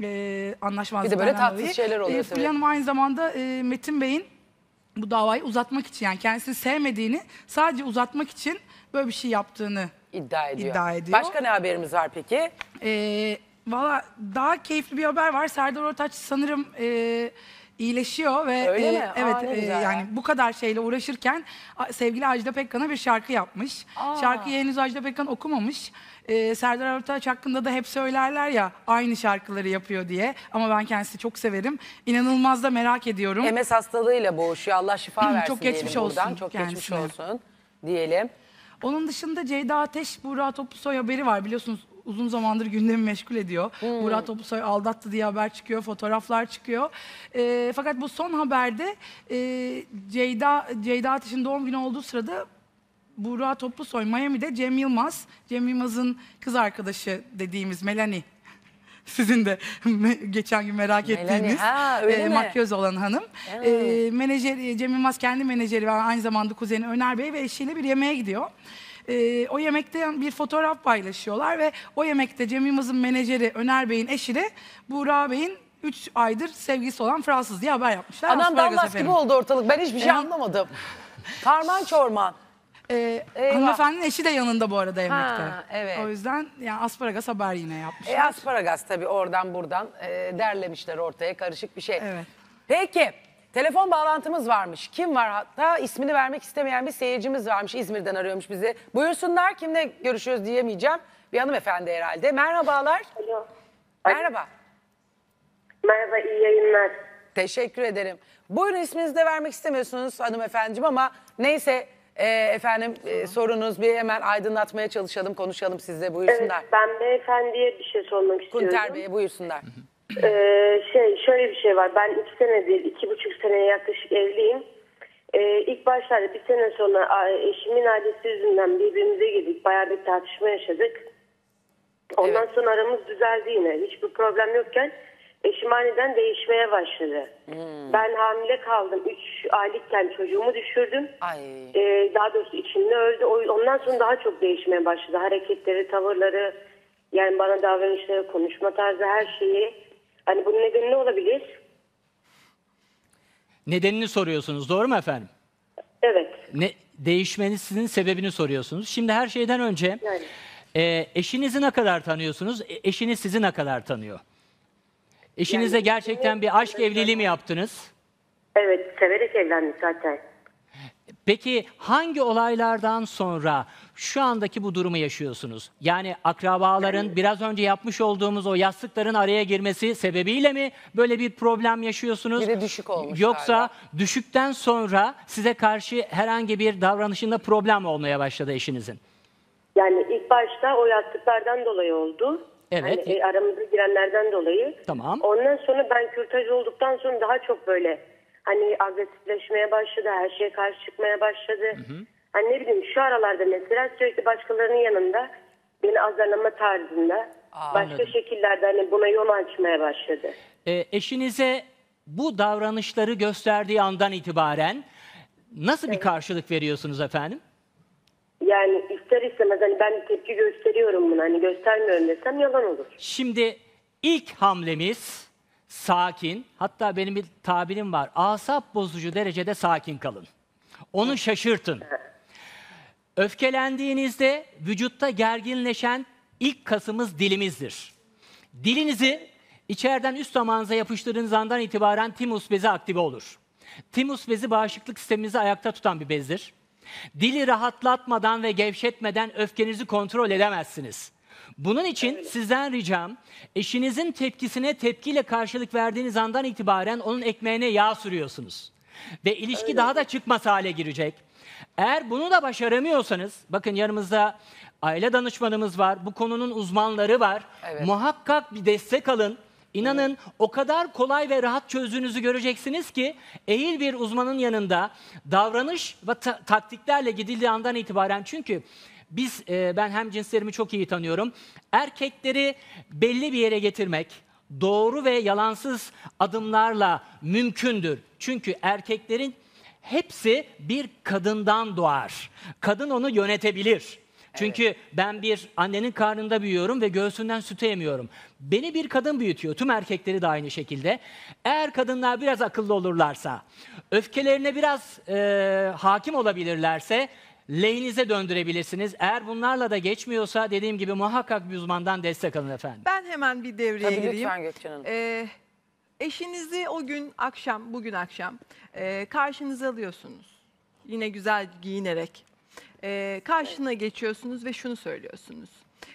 e, anlaşmazlıklardan Bir de böyle tatsız dolayı, şeyler oluyor e, tabii. Fulya Hanım aynı zamanda e, Metin Bey'in bu davayı uzatmak için, yani kendisini sevmediğini sadece uzatmak için böyle bir şey yaptığını İddia ediyor. iddia ediyor. Başka ne haberimiz var peki? Ee, Valla daha keyifli bir haber var. Serdar Ortaç sanırım e, iyileşiyor ve Öyle e, mi? Aa, evet ne e, güzel ya. yani bu kadar şeyle uğraşırken a- sevgili Ajda Pekkan'a bir şarkı yapmış. Aa. Şarkıyı henüz Ajda Pekkan okumamış. Ee, Serdar Ortaç hakkında da hep söylerler ya aynı şarkıları yapıyor diye. Ama ben kendisini çok severim. İnanılmaz da merak ediyorum. M S hastalığıyla boğuşuyor. Allah şifa versin Çok geçmiş diyelim buradan. olsun Çok kendisine. geçmiş olsun diyelim. Onun dışında Ceyda Ateş, Buğra Toplusoy haberi var. Biliyorsunuz uzun zamandır gündemi meşgul ediyor. Hmm. Buğra Toplusoy aldattı diye haber çıkıyor, fotoğraflar çıkıyor. Ee, fakat bu son haberde e, Ceyda Ceyda Ateş'in doğum günü olduğu sırada Buğra Toplusoy Miami'de Cem Yılmaz, Cem Yılmaz'ın kız arkadaşı dediğimiz Melanie. Sizin de geçen gün merak Melanie, ettiğiniz ha, öyle mi? makyöz olan hanım. E, menajer, Cem Yılmaz kendi menajeri ve aynı zamanda kuzeni Öner Bey ve eşiyle bir yemeğe gidiyor. E, o yemekte bir fotoğraf paylaşıyorlar ve o yemekte Cem Yılmaz'ın menajeri Öner Bey'in eşi de Buğra Bey'in üç aydır sevgilisi olan Fransız diye haber yapmışlar. Anam Asparagas damlas efendim. gibi oldu ortalık. Ben hiçbir şey Evet. anlamadım. Karman çorman. Ee, Eyvah. hanımefendinin eşi de yanında bu arada yemekte. Ha, evet. O yüzden yani asparagas haber yine yapmışlar. E asparagas tabii oradan buradan e, derlemişler ortaya karışık bir şey. Evet. Peki telefon bağlantımız varmış. Kim var? Hatta ismini vermek istemeyen bir seyircimiz varmış. İzmir'den arıyormuş bizi. Buyursunlar, kimle görüşüyoruz diyemeyeceğim. Bir hanımefendi herhalde. Merhabalar. Alo. Merhaba. Merhaba, iyi yayınlar. Teşekkür ederim. Buyurun, isminizi de vermek istemiyorsunuz hanımefendiciğim ama neyse e, efendim e, sorunuz bir hemen aydınlatmaya çalışalım, konuşalım sizle, Evet, buyursunlar. ben beyefendiye bir şey sormak istiyorum. Kunter Bey'e buyursunlar. Ee, şey, şöyle bir şey var. Ben iki senedir, iki buçuk seneye yaklaşık evliyim. Ee, ilk başlarda bir sene sonra a- eşimin ailesi yüzünden birbirimize girdik. Bayağı bir tartışma yaşadık. Ondan Evet. sonra aramız düzeldi yine. Hiçbir problem yokken eşim aniden değişmeye başladı. Hmm. Ben hamile kaldım. Üç aylıkken çocuğumu düşürdüm. Ay. Ee, daha doğrusu içimde öldü. O- Ondan sonra daha çok değişmeye başladı. Hareketleri, tavırları, yani bana davranışları, konuşma tarzı, her şeyi. Hani bunun nedeni ne olabilir? Nedenini soruyorsunuz, doğru mu efendim? Evet. Ne, değişmenizin sebebini soruyorsunuz. Şimdi her şeyden önce Yani. e, eşinizi ne kadar tanıyorsunuz? E, eşiniz sizi ne kadar tanıyor? Eşinizle Yani gerçekten eşimi- bir aşk evliliği mi yaptınız? Evet, severek evlendik zaten. Peki hangi olaylardan sonra şu andaki bu durumu yaşıyorsunuz? Yani akrabaların biraz önce yapmış olduğumuz o yastıkların araya girmesi sebebiyle mi böyle bir problem yaşıyorsunuz? Bir de düşük olmuş Yoksa galiba. düşükten sonra size karşı herhangi bir davranışında problem olmaya başladı eşinizin? Yani ilk başta o yastıklardan dolayı oldu. Evet. Hani, e, aramıza girenlerden dolayı. Tamam. Ondan sonra ben kürtaj olduktan sonra daha çok böyle hani agresifleşmeye başladı. Her şeye karşı çıkmaya başladı. Hani ne bileyim, şu aralarda mesela sürekli başkalarının yanında beni azarlama tarzında başka anladım. şekillerde hani buna yol açmaya başladı. E, eşinize bu davranışları gösterdiği andan itibaren nasıl bir karşılık veriyorsunuz efendim? Yani ister istemez hani ben tepki gösteriyorum buna, hani göstermiyorum desem yalan olur. Şimdi ilk hamlemiz sakin, hatta benim bir tabirim var, asap bozucu derecede sakin kalın. Onu şaşırtın. Öfkelendiğinizde vücutta gerginleşen ilk kasımız dilimizdir. Dilinizi içeriden üst damağınıza yapıştırdığınız andan itibaren timus bezi aktive olur. Timus bezi bağışıklık sistemimizi ayakta tutan bir bezdir. Dili rahatlatmadan ve gevşetmeden öfkenizi kontrol edemezsiniz. Bunun için sizden ricam, eşinizin tepkisine tepkiyle karşılık verdiğiniz andan itibaren onun ekmeğine yağ sürüyorsunuz. Ve ilişki Öyle. daha da çıkmaz hale girecek. Eğer bunu da başaramıyorsanız, bakın yanımızda aile danışmanımız var, bu konunun uzmanları var. Evet. Muhakkak bir destek alın. İnanın evet. o kadar kolay ve rahat çözdüğünüzü göreceksiniz ki ehil bir uzmanın yanında davranış ve ta taktiklerle gidildiği andan itibaren, çünkü biz, e, ben hem cinslerimi çok iyi tanıyorum, erkekleri belli bir yere getirmek doğru ve yalansız adımlarla mümkündür. Çünkü erkeklerin hepsi bir kadından doğar. Kadın onu yönetebilir. Çünkü evet. ben bir annenin karnında büyüyorum ve göğsünden sütü emiyorum. Beni bir kadın büyütüyor. Tüm erkekleri de aynı şekilde. Eğer kadınlar biraz akıllı olurlarsa, öfkelerine biraz e, hakim olabilirlerse lehinize döndürebilirsiniz. Eğer bunlarla da geçmiyorsa, dediğim gibi muhakkak bir uzmandan destek alın efendim. Ben hemen bir devreye Tabii gireyim. lütfen Gökçen Hanım. Ee, eşinizi o gün akşam, bugün akşam e, karşınıza alıyorsunuz. Yine güzel giyinerek. E, karşına geçiyorsunuz ve şunu söylüyorsunuz.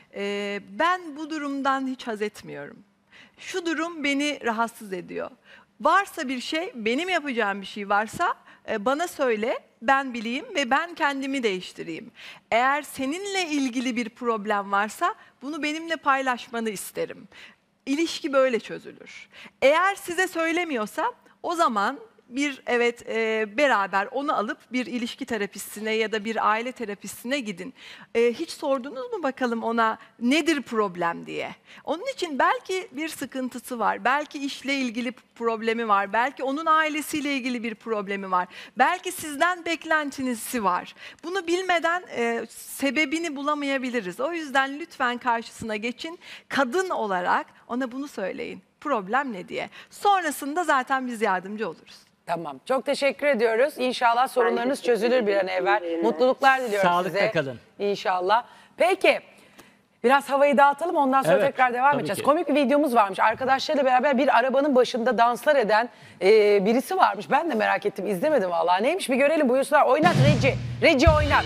E, ben bu durumdan hiç haz etmiyorum. Şu durum beni rahatsız ediyor. Varsa bir şey, benim yapacağım bir şey varsa e, bana söyle, ben bileyim ve ben kendimi değiştireyim. Eğer seninle ilgili bir problem varsa bunu benimle paylaşmanı isterim. İlişki böyle çözülür. Eğer size söylemiyorsa o zaman bir evet e, beraber onu alıp bir ilişki terapistine ya da bir aile terapistine gidin. E, hiç sordunuz mu bakalım ona nedir problem diye? Onun için belki bir sıkıntısı var, belki işle ilgili problemi var, belki onun ailesiyle ilgili bir problemi var, belki sizden beklentinizi var. Bunu bilmeden e, sebebini bulamayabiliriz. O yüzden lütfen karşısına geçin, kadın olarak ona bunu söyleyin. Problem ne diye. Sonrasında zaten biz yardımcı oluruz. Tamam. Çok teşekkür ediyoruz. İnşallah sorunlarınız çözülür bir an evvel. Mutluluklar diliyorum Sağlıkla size. kalın. İnşallah. Peki. Biraz havayı dağıtalım, ondan sonra Evet, tekrar devam tabii edeceğiz. ki. Komik bir videomuz varmış. Arkadaşlarıyla beraber bir arabanın başında danslar eden e, birisi varmış. Ben de merak ettim. İzlemedim vallahi. Neymiş bir görelim. Buyursunlar. Oynat Reci. Reci oynat.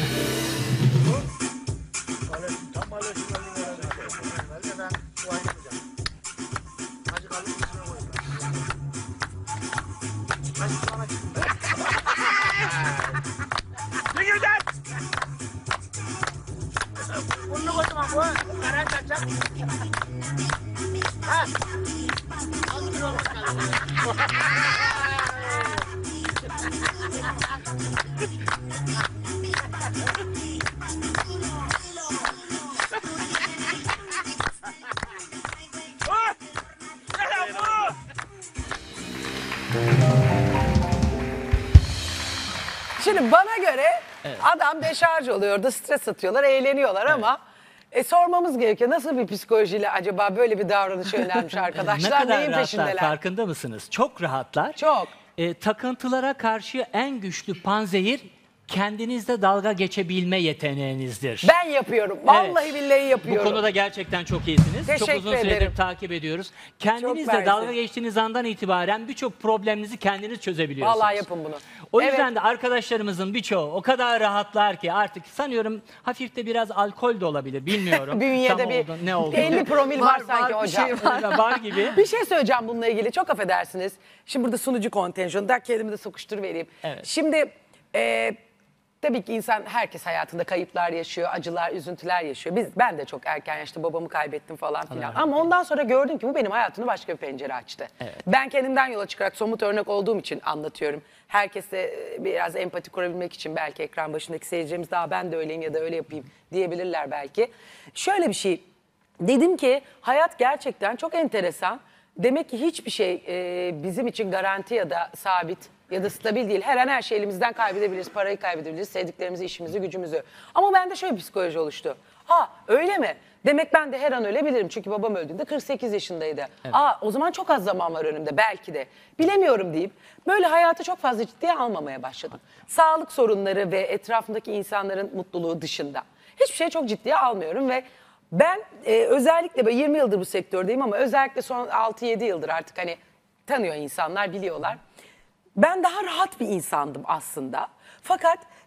Ne güzel. Bunu kocaman bu. Karar kaçacak. Ha. Şimdi bana göre evet. adam deşarj oluyor, orada stres atıyorlar, eğleniyorlar evet. ama e, sormamız gerekiyor. Nasıl bir psikolojiyle acaba böyle bir davranışa yönelmiş arkadaşlar? Ne kadar Neyin rahatlar, peşindeler? farkında mısınız? Çok rahatlar. Çok. E, takıntılara karşı en güçlü panzehir kendinizde dalga geçebilme yeteneğinizdir. Ben yapıyorum. Vallahi evet. billahi yapıyorum. Bu konuda gerçekten çok iyisiniz. Teşekkür çok uzun süredir ederim. takip ediyoruz. Kendinizle dalga geçtiğiniz andan itibaren birçok probleminizi kendiniz çözebiliyorsunuz. Vallahi yapın bunu. O evet. yüzden de arkadaşlarımızın birçoğu o kadar rahatlar ki artık sanıyorum hafif de biraz alkol de olabilir. Bilmiyorum. Bünyede bir oldu, ne oldu? elli promil var, var sanki var, hocam. Şey var. var gibi. Bir şey söyleyeceğim bununla ilgili. Çok affedersiniz. Şimdi burada sunucu kontenjanı da kendimi de sokuşturuvereyim. Evet. Şimdi e, tabii ki insan, herkes hayatında kayıplar yaşıyor, acılar, üzüntüler yaşıyor. Biz, ben de çok erken yaşta babamı kaybettim falan filan. Ama ondan sonra gördüm ki bu benim hayatımda başka bir pencere açtı. Evet. Ben kendimden yola çıkarak somut örnek olduğum için anlatıyorum. Herkese biraz empati kurabilmek için belki ekran başındaki seyircilerimiz daha ben de öyleyim ya da öyle yapayım diyebilirler belki. Şöyle bir şey, dedim ki hayat gerçekten çok enteresan. Demek ki hiçbir şey e, bizim için garanti ya da sabit ya da stabil değil. Her an her şey elimizden kaybedebiliriz, parayı kaybedebiliriz, sevdiklerimizi, işimizi, gücümüzü. Ama bende şöyle bir psikoloji oluştu. Ha öyle mi? Demek ben de her an ölebilirim. Çünkü babam öldüğünde kırk sekiz yaşındaydı. Evet. Aa o zaman çok az zaman var önümde belki de. Bilemiyorum deyip böyle hayatı çok fazla ciddiye almamaya başladım. Sağlık sorunları ve etrafındaki insanların mutluluğu dışında. Hiçbir şeyi çok ciddiye almıyorum ve ben e, özellikle böyle yirmi yıldır bu sektördeyim ama özellikle son altı yedi yıldır artık hani tanıyor insanlar, biliyorlar. Ben daha rahat bir insandım aslında. Fakat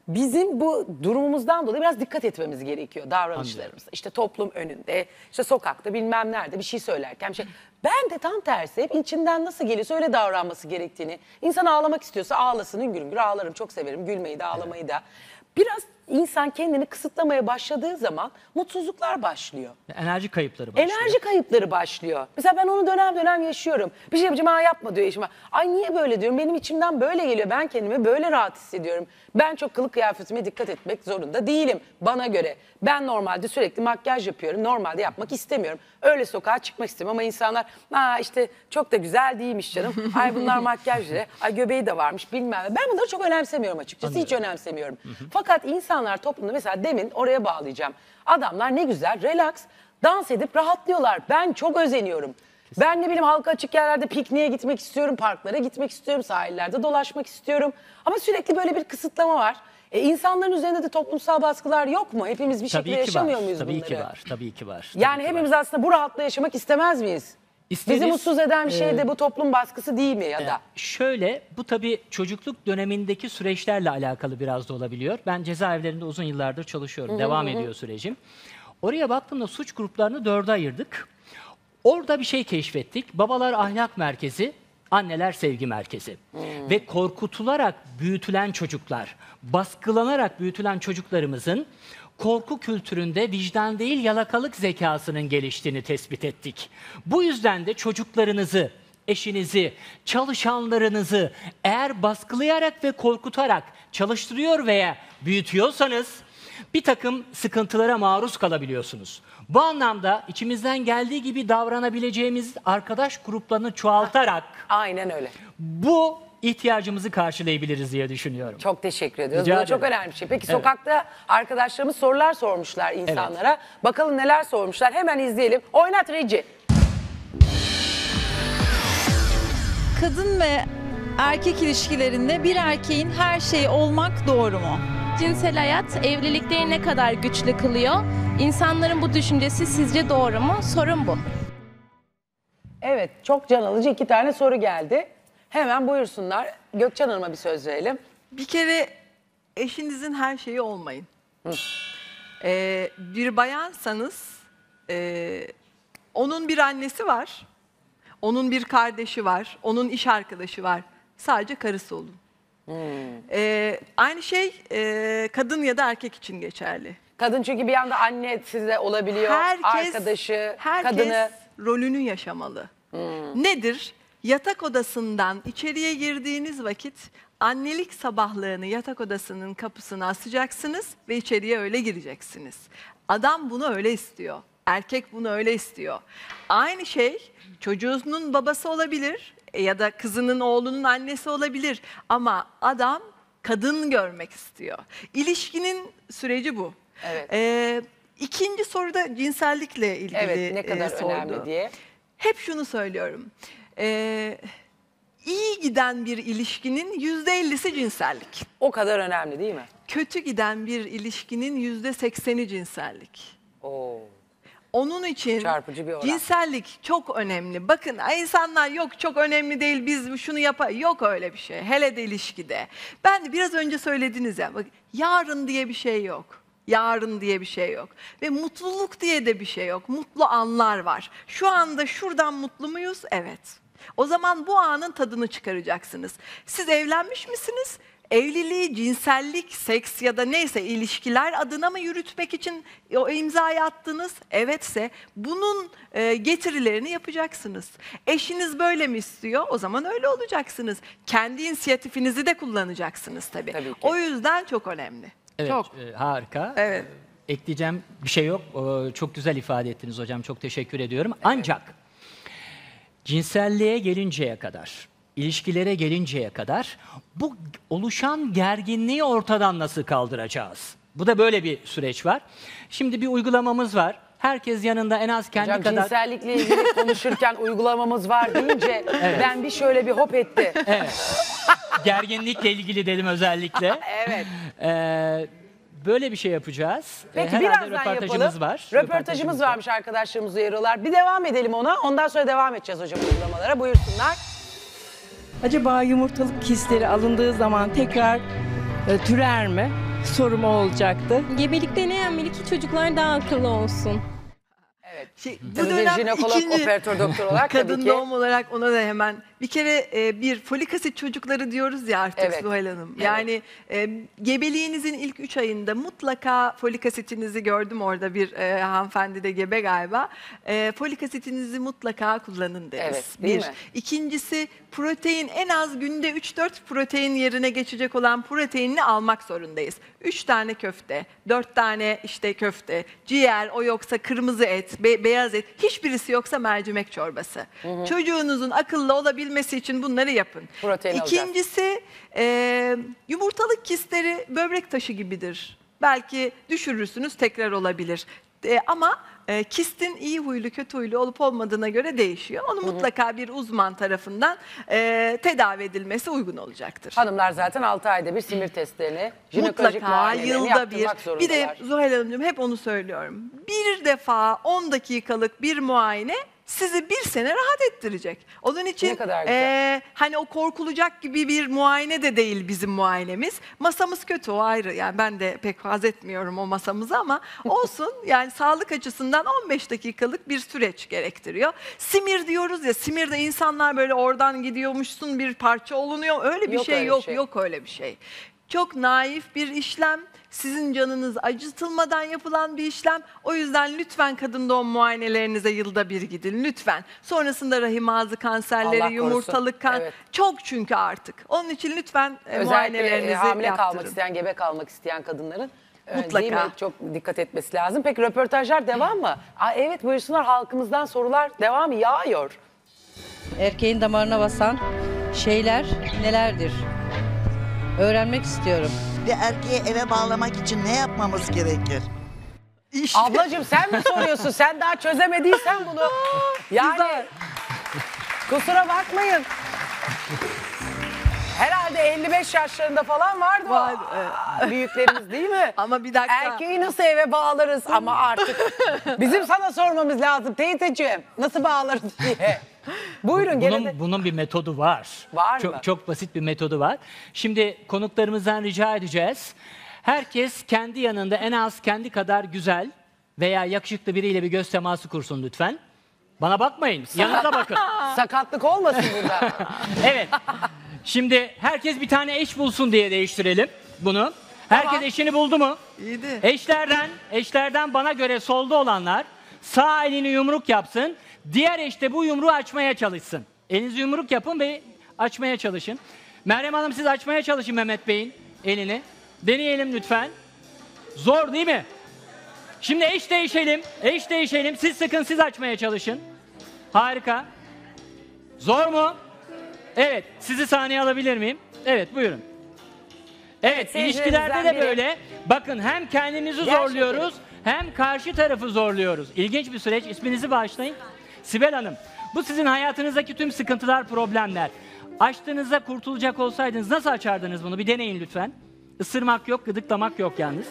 bizim bu durumumuzdan dolayı biraz dikkat etmemiz gerekiyor davranışlarımızda. İşte toplum önünde, işte sokakta bilmem nerede bir şey söylerken bir şey. Ben de tam tersi hep içinden nasıl geliyorsa öyle davranması gerektiğini. İnsan ağlamak istiyorsa ağlasın, hüngür hüngür ağlarım, çok severim gülmeyi de ağlamayı da. Biraz insan kendini kısıtlamaya başladığı zaman mutsuzluklar başlıyor. Enerji kayıpları başlıyor. Enerji kayıpları başlıyor. Mesela ben onu dönem dönem yaşıyorum. Bir şey yapacağım, ha yapma diyor eşime. Ay niye böyle diyorum, benim içimden böyle geliyor. Ben kendimi böyle rahat hissediyorum. Ben çok kılık kıyafetime dikkat etmek zorunda değilim bana göre. Ben normalde sürekli makyaj yapıyorum. Normalde yapmak istemiyorum. Öyle sokağa çıkmak istemiyorum ama insanlar ha işte çok da güzel değilmiş canım. Ay bunlar makyajlı. Ay göbeği de varmış bilmem ne. Ben bunları çok önemsemiyorum açıkçası. Anladım. Hiç önemsemiyorum. Hı hı. Fakat insanlar toplumda mesela demin oraya bağlayacağım. Adamlar ne güzel relax dans edip rahatlıyorlar. Ben çok özeniyorum. Kesinlikle. Ben ne bileyim halka açık yerlerde pikniğe gitmek istiyorum, parklara gitmek istiyorum, sahillerde dolaşmak istiyorum. Ama sürekli böyle bir kısıtlama var. E insanların üzerinde de toplumsal baskılar yok mu? Hepimiz bir şekilde yaşamıyor var, muyuz tabii bunları? Tabii ki var, tabii ki var. Yani tabii ki hepimiz var. aslında bu rahatlığı yaşamak istemez miyiz? İsteriz. Bizi mutsuz eden bir şey de Ee, bu toplum baskısı değil mi ya da? E, şöyle, bu tabii çocukluk dönemindeki süreçlerle alakalı biraz da olabiliyor. Ben cezaevlerinde uzun yıllardır çalışıyorum, hı hı, devam hı. ediyor sürecim. Oraya baktığımda suç gruplarını dörde ayırdık. Orada bir şey keşfettik. Babalar ahlak merkezi, anneler sevgi merkezi. Hmm. Ve korkutularak büyütülen çocuklar, baskılanarak büyütülen çocuklarımızın korku kültüründe vicdan değil yalakalık zekasının geliştiğini tespit ettik. Bu yüzden de çocuklarınızı, eşinizi, çalışanlarınızı eğer baskılayarak ve korkutarak çalıştırıyor veya büyütüyorsanız bir takım sıkıntılara maruz kalabiliyorsunuz. Bu anlamda içimizden geldiği gibi davranabileceğimiz arkadaş gruplarını çoğaltarak aynen öyle. Bu ihtiyacımızı karşılayabiliriz diye düşünüyorum. Çok teşekkür ediyoruz. Rica Bu da çok ederim. önemli bir şey. Peki Evet. sokakta arkadaşlarımız sorular sormuşlar insanlara. Evet. Bakalım neler sormuşlar. Hemen izleyelim. Oynat Reci. Kadın ve erkek ilişkilerinde bir erkeğin her şeyi olmak doğru mu? Cinsel hayat evlilikleri ne kadar güçlü kılıyor? İnsanların bu düşüncesi sizce doğru mu? Sorun bu. Evet, çok can alıcı iki tane soru geldi. Hemen buyursunlar. Gökçen Hanım'a bir söz verelim. Bir kere eşinizin her şeyi olmayın. Ee, bir bayansanız e, onun bir annesi var, onun bir kardeşi var, onun iş arkadaşı var. Sadece karısı olun. Hmm. Ee, aynı şey e, kadın ya da erkek için geçerli. Kadın çünkü bir anda anne size olabiliyor, herkes, arkadaşı, herkes kadını. rolünü yaşamalı. Hmm. Nedir? Yatak odasından içeriye girdiğiniz vakit annelik sabahlığını yatak odasının kapısına asacaksınız ve içeriye öyle gireceksiniz. Adam bunu öyle istiyor. Erkek bunu öyle istiyor. Aynı şey çocuğunun babası olabilir ya da kızının oğlunun annesi olabilir ama adam kadın görmek istiyor. İlişkinin süreci bu. Evet. Ee, ikinci soruda cinsellikle ilgili evet, ne kadar e, sordu. önemli diye. Hep şunu söylüyorum. Ee, iyi giden bir ilişkinin yüzde ellisi cinsellik. O kadar önemli değil mi? Kötü giden bir ilişkinin yüzde sekseni cinsellik. Oo. Onun için çarpıcı bir oran. Cinsellik çok önemli. Bakın insanlar yok çok önemli değil biz şunu yapar. Yok öyle bir şey. Hele de ilişkide. Ben de biraz önce söylediniz ya. Bak, yarın diye bir şey yok. Yarın diye bir şey yok. Ve mutluluk diye de bir şey yok. Mutlu anlar var. Şu anda şuradan mutlu muyuz? Evet. O zaman bu anın tadını çıkaracaksınız. Siz evlenmiş misiniz? Evliliği cinsellik, seks ya da neyse ilişkiler adına mı yürütmek için o imzayı attınız? Evetse bunun e, getirilerini yapacaksınız. Eşiniz böyle mi istiyor? O zaman öyle olacaksınız. Kendi inisiyatifinizi de kullanacaksınız tabii. Tabii ki. O yüzden çok önemli. Evet, çok. E, harika. Evet. E, ekleyeceğim bir şey yok. E, çok güzel ifade ettiniz hocam. Çok teşekkür ediyorum. Evet. Ancak cinselliğe gelinceye kadar, ilişkilere gelinceye kadar bu oluşan gerginliği ortadan nasıl kaldıracağız? Bu da böyle bir süreç var. Şimdi bir uygulamamız var. Herkes yanında en az kendi Hocam, kadar... cinsellikle ilgili konuşurken uygulamamız var deyince evet. ben bir şöyle bir hop etti. Evet. Gerginlikle ilgili dedim özellikle. Evet. Ee, böyle bir şey yapacağız. Peki Herhalde birazdan röportajımız yapalım. var. Röportajımız, Röportajımız varmış var. Arkadaşlarımız uyarıyorlar. Bir devam edelim ona. Ondan sonra devam edeceğiz hocam uygulamalara. Buyursunlar. Acaba yumurtalık kistleri alındığı zaman tekrar e, türer mi? sorum o olacaktı. Gebelik deneyen bir iki çocuklar daha akıllı olsun. Evet. Şey, bu Tabii bir dönem jinekolog, ikinci operatör doktor olarak tabii kadın ki. doğum olarak ona da hemen bir kere e, bir folik asit çocukları diyoruz ya artık Evet. Zuhal Hanım. Evet. Yani e, gebeliğinizin ilk üç ayında mutlaka folik asitinizi gördüm orada bir e, hanımefendi de gebe galiba. E, folik asitinizi mutlaka kullanın deriz. Evet, değil bir. mi? İkincisi protein en az günde üç dört protein yerine geçecek olan proteinini almak zorundayız. üç tane köfte, dört tane işte köfte, ciğer, o yoksa kırmızı et, be- beyaz et, hiçbirisi yoksa mercimek çorbası. Çocuğunuzun akıllı olabilmesi için bunları yapın. Protein alacağız. İkincisi e, yumurtalık kistleri böbrek taşı gibidir. Belki düşürürsünüz, tekrar olabilir. E, ama e, kistin iyi huylu kötü huylu olup olmadığına göre değişiyor. Onu mutlaka bir uzman tarafından e, tedavi edilmesi uygun olacaktır. Hanımlar zaten altı ayda bir simir testlerini, jinekolojik Mutlaka muayenelerini yılda bir. yaptırmak Bir de zorundalar. Zuhal Hanımcığım hep onu söylüyorum. Bir defa on dakikalık bir muayene sizi bir sene rahat ettirecek. Onun için Ne kadar güzel. e, hani o korkulacak gibi bir muayene de değil bizim muayenemiz. Masamız kötü, o ayrı. Yani ben de pek haz etmiyorum o masamızı ama olsun. Yani sağlık açısından on beş dakikalık bir süreç gerektiriyor. Simir diyoruz ya, simirde insanlar böyle oradan gidiyormuşsun bir parça olunuyor. Öyle bir Yok şey öyle bir yok, şey. yok öyle bir şey. Çok naif bir işlem. Sizin canınız acıtılmadan yapılan bir işlem. O yüzden lütfen kadın doğum muayenelerinize yılda bir gidin. Lütfen. Sonrasında rahim ağzı kanserleri, Allah korusun. yumurtalık kan Evet. çok çünkü artık. Onun için lütfen e, Özellikle muayenelerinizi e, hamile kalmak yaptırın. isteyen, gebe kalmak isteyen kadınların e, Mutlaka. değil mi? Çok dikkat etmesi lazım. Peki röportajlar devam mı? Aa, evet buyursunlar, halkımızdan sorular devam yağıyor. Erkeğin damarına basan şeyler nelerdir? Öğrenmek istiyorum. Bir erkeği eve bağlamak için ne yapmamız gerekir? İşte. Ablacığım sen mi soruyorsun? Sen daha çözemediysen bunu. Yani kusura bakmayın. Herhalde elli beş yaşlarında falan vardı Var, o evet. büyüklerimiz değil mi? Ama bir dakika. Erkeği nasıl eve bağlarız ama artık bizim sana sormamız lazım teyzeciğim. Nasıl bağlarız diye. Buyurun gene de. Bunun, bunun bir metodu var. Var çok, mı? Çok basit bir metodu var. Şimdi konuklarımızdan rica edeceğiz. Herkes kendi yanında en az kendi kadar güzel veya yakışıklı biriyle bir göz teması kursun lütfen. Bana bakmayın, yanınıza bakın. Sakatlık olmasın burada. Evet. Şimdi herkes bir tane eş bulsun diye değiştirelim bunu. Herkes Tamam. eşini buldu mu? İyiydi. Eşlerden, eşlerden bana göre solda olanlar sağ elini yumruk yapsın. Diğer eş de bu yumruğu açmaya çalışsın. Elinizi yumruk yapın ve açmaya çalışın. Meryem Hanım siz açmaya çalışın Mehmet Bey'in elini. Deneyelim lütfen. Zor değil mi? Şimdi eş değişelim. Eş değişelim. Siz sıkın, siz açmaya çalışın. Harika. Zor mu? Evet. Sizi sahneye alabilir miyim? Evet, buyurun. Evet, ilişkilerde de seyircilerimizden biri. böyle. Bakın hem kendimizi Gel zorluyoruz, hem karşı tarafı zorluyoruz. İlginç bir süreç. İsminizi bağışlayın. Sibel Hanım, bu sizin hayatınızdaki tüm sıkıntılar, problemler. Açtığınızda kurtulacak olsaydınız nasıl açardınız bunu? Bir deneyin lütfen. Isırmak yok, gıdıklamak yok yalnız.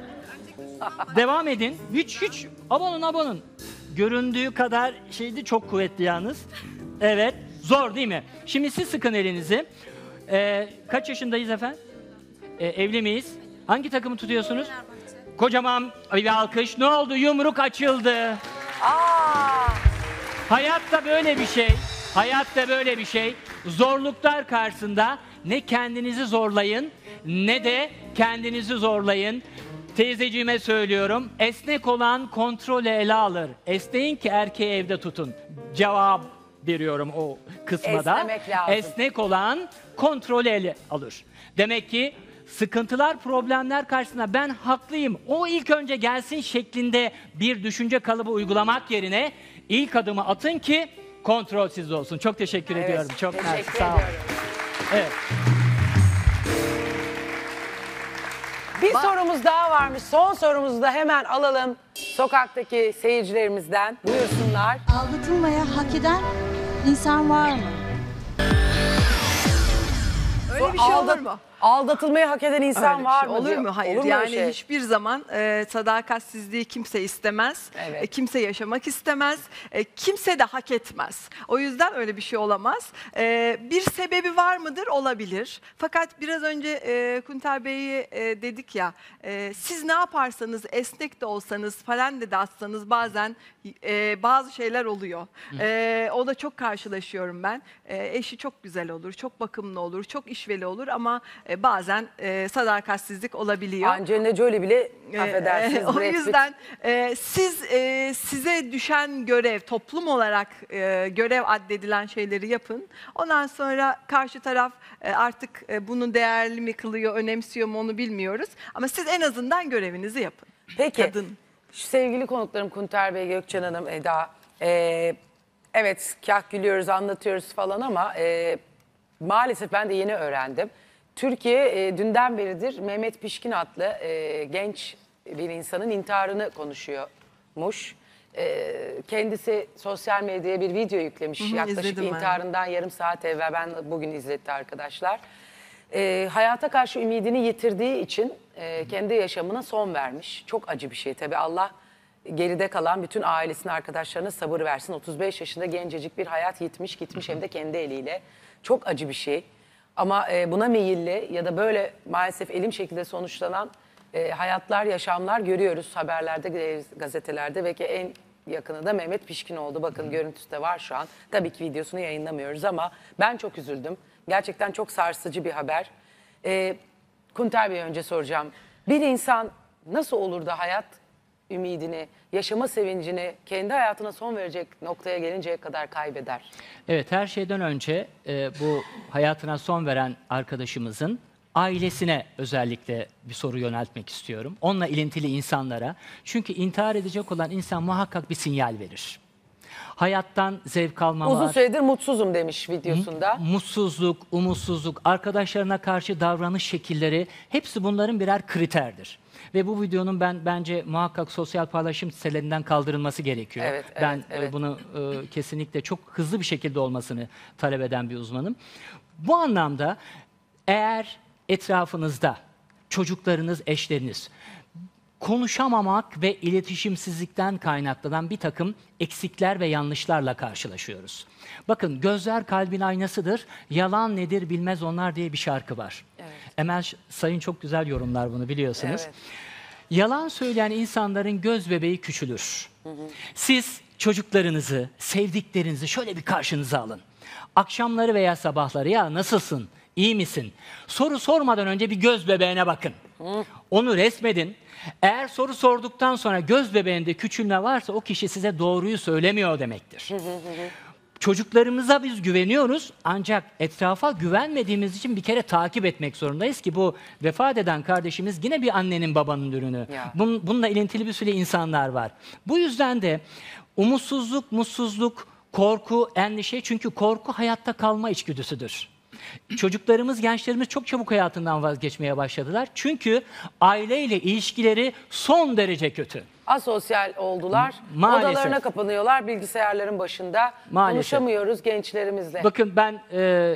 Devam edin. Hiç hiç abanın abanın. Göründüğü kadar şeydi, çok kuvvetli yalnız. Evet, zor değil mi? Şimdi siz sıkın elinizi. Ee, kaç yaşındayız efendim? Ee, evli miyiz? Hangi takımı tutuyorsunuz? Kocaman bir alkış. Ne oldu? Yumruk açıldı. Aa! Hayat da böyle bir şey. Hayat da böyle bir şey. Zorluklar karşısında ne kendinizi zorlayın ne de kendinizi zorlayın. Teyzeciğime söylüyorum. Esnek olan kontrolü ele alır. Esneyin ki erkeği evde tutun. Cevap veriyorum o kısma da. Esnemek lazım. Esnek olan kontrolü ele alır. Demek ki sıkıntılar, problemler karşısında ben haklıyım, o ilk önce gelsin şeklinde bir düşünce kalıbı uygulamak yerine ilk adımı atın ki kontrol sizde olsun. Çok teşekkür Evet, ediyorum. Çok teşekkür mersi. Sağ olun. ediyorum. Evet. Bir sorumuz daha varmış. Son sorumuzu da hemen alalım. Sokaktaki seyircilerimizden. Buyursunlar. Aldatılmaya hak eden insan var mı? Öyle bir şey olur Aldat- mu? Aldatılmayı hak eden insan Öyle bir var şey mı? olur diyor. mu? Hayır. Olur mu öyle Yani şey? hiçbir zaman e, sadakatsizliği kimse istemez. Evet. E, kimse yaşamak istemez. E, kimse de hak etmez. O yüzden öyle bir şey olamaz. E, bir sebebi var mıdır? Olabilir. Fakat biraz önce e, Kunter Bey'i e, dedik ya, e, siz ne yaparsanız, esnek de olsanız, falan de atsanız bazen e, bazı şeyler oluyor. E, o da çok karşılaşıyorum ben. E, eşi çok güzel olur, çok bakımlı olur, çok işveli olur ama e, bazen e, sadakatsizlik olabiliyor. Angelina Jolie bile E, affedersiniz. e, o Brad Pitt. yüzden e, siz e, size düşen görev, toplum olarak e, görev addedilen şeyleri yapın. Ondan sonra karşı taraf e, artık e, bunu değerli mi kılıyor, önemsiyor mu onu bilmiyoruz. Ama siz en azından görevinizi yapın. Peki, Kadın. şu sevgili konuklarım Kunter Bey, Gökçen Hanım, Eda. e, evet, kah gülüyoruz, anlatıyoruz falan ama e, maalesef ben de yeni öğrendim. Türkiye e, dünden beridir Mehmet Pişkin adlı e, genç bir insanın intiharını konuşuyormuş. E, kendisi sosyal medyaya bir video yüklemiş. Hı hı, Yaklaşık izledim ben. intiharından yarım saat evvel, ben bugün izletti arkadaşlar. E, hayata karşı ümidini yitirdiği için e, kendi yaşamına son vermiş. Çok acı bir şey tabii. Allah geride kalan bütün ailesine, arkadaşlarına sabır versin. otuz beş yaşında gencecik bir hayat yitmiş gitmiş, hem de kendi eliyle. Çok acı bir şey. Ama e, buna meyilli ya da böyle maalesef elim şekilde sonuçlanan e, hayatlar, yaşamlar görüyoruz haberlerde, e, gazetelerde ve ki en yakını da Mehmet Pişkin oldu. Bakın görüntüsü de var şu an. Tabii ki videosunu yayınlamıyoruz ama ben çok üzüldüm. Gerçekten çok sarsıcı bir haber. E, Kunter Bey'e önce soracağım. Bir insan nasıl olur da hayat ümidini, yaşama sevincini kendi hayatına son verecek noktaya gelinceye kadar kaybeder? Evet, her şeyden önce e, bu hayatına son veren arkadaşımızın ailesine özellikle bir soru yöneltmek istiyorum. Onunla ilintili insanlara. Çünkü intihar edecek olan insan muhakkak bir sinyal verir. Hayattan zevk almama, Uzun süredir mutsuzum demiş videosunda. mutsuzluk, umutsuzluk, arkadaşlarına karşı davranış şekilleri, hepsi bunların birer kriterdir. Ve bu videonun ben bence muhakkak sosyal paylaşım sitelerinden kaldırılması gerekiyor. Evet, evet, ben evet. e, bunu e, kesinlikle çok hızlı bir şekilde olmasını talep eden bir uzmanım. Bu anlamda eğer etrafınızda çocuklarınız, eşleriniz konuşamamak ve iletişimsizlikten kaynaklanan bir takım eksikler ve yanlışlarla karşılaşıyoruz. Bakın, gözler kalbin aynasıdır, yalan nedir bilmez onlar diye bir şarkı var. Evet. Emel Sayın çok güzel yorumlar bunu, biliyorsunuz. Evet. Yalan söyleyen insanların göz bebeği küçülür. Hı hı. Siz çocuklarınızı, sevdiklerinizi şöyle bir karşınıza alın. Akşamları veya sabahları, ya nasılsın, iyi misin? Soru sormadan önce bir göz bebeğine bakın. Hı. Onu resmedin. Eğer soru sorduktan sonra göz bebeğinde küçülme varsa o kişi size doğruyu söylemiyor demektir. Hı hı hı. Çocuklarımıza biz güveniyoruz ancak etrafa güvenmediğimiz için bir kere takip etmek zorundayız ki bu vefat eden kardeşimiz yine bir annenin babanın ürünü. Bun, bununla ilintili bir sürü insanlar var. Bu yüzden de umutsuzluk, mutsuzluk, korku, endişe, çünkü korku hayatta kalma içgüdüsüdür. Çocuklarımız, gençlerimiz çok çabuk hayatından vazgeçmeye başladılar. Çünkü aileyle ilişkileri son derece kötü. Asosyal oldular. Maalesef. Odalarına kapanıyorlar bilgisayarların başında. Maalesef. Konuşamıyoruz gençlerimizle. Bakın, ben e,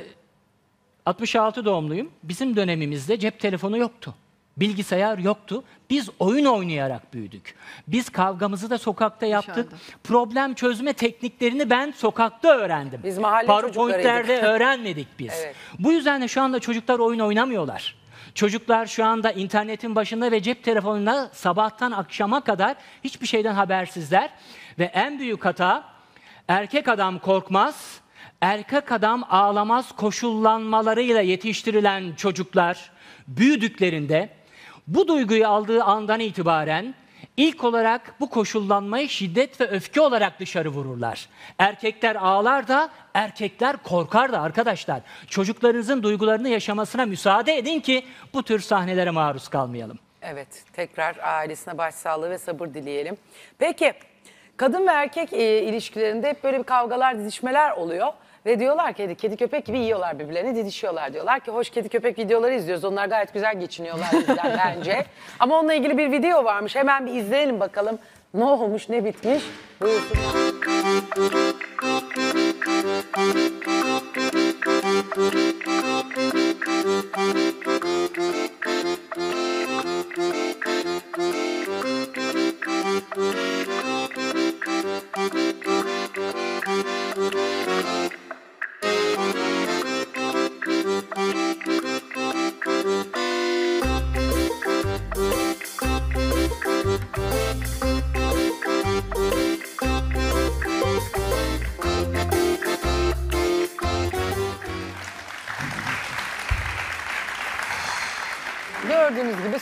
altmış altı doğumluyum. Bizim dönemimizde cep telefonu yoktu. Bilgisayar yoktu. Biz oyun oynayarak büyüdük. Biz kavgamızı da sokakta yaptık. Dışarıda. Problem çözme tekniklerini ben sokakta öğrendim. Biz mahalle PowerPoint'lerde çocuklarıydık. öğrenmedik biz. Evet. Bu yüzden de şu anda çocuklar oyun oynamıyorlar. Çocuklar şu anda internetin başında ve cep telefonunda sabahtan akşama kadar hiçbir şeyden habersizler. Ve en büyük hata, erkek adam korkmaz, erkek adam ağlamaz koşullanmalarıyla yetiştirilen çocuklar büyüdüklerinde bu duyguyu aldığı andan itibaren ilk olarak bu koşullanmayı şiddet ve öfke olarak dışarı vururlar. Erkekler ağlar da, erkekler korkar da arkadaşlar. Çocuklarınızın duygularını yaşamasına müsaade edin ki bu tür sahnelere maruz kalmayalım. Evet, tekrar ailesine başsağlığı ve sabır dileyelim. Peki, kadın ve erkek e, ilişkilerinde hep böyle bir kavgalar, didişmeler oluyor. Ve diyorlar ki kedi köpek gibi yiyorlar birbirlerini, didişiyorlar. Diyorlar ki hoş, kedi köpek videoları izliyoruz. Onlar gayet güzel geçiniyorlar bizden bence. Ama onunla ilgili bir video varmış. Hemen bir izleyelim bakalım ne olmuş, ne bitmiş. Buyursunlar.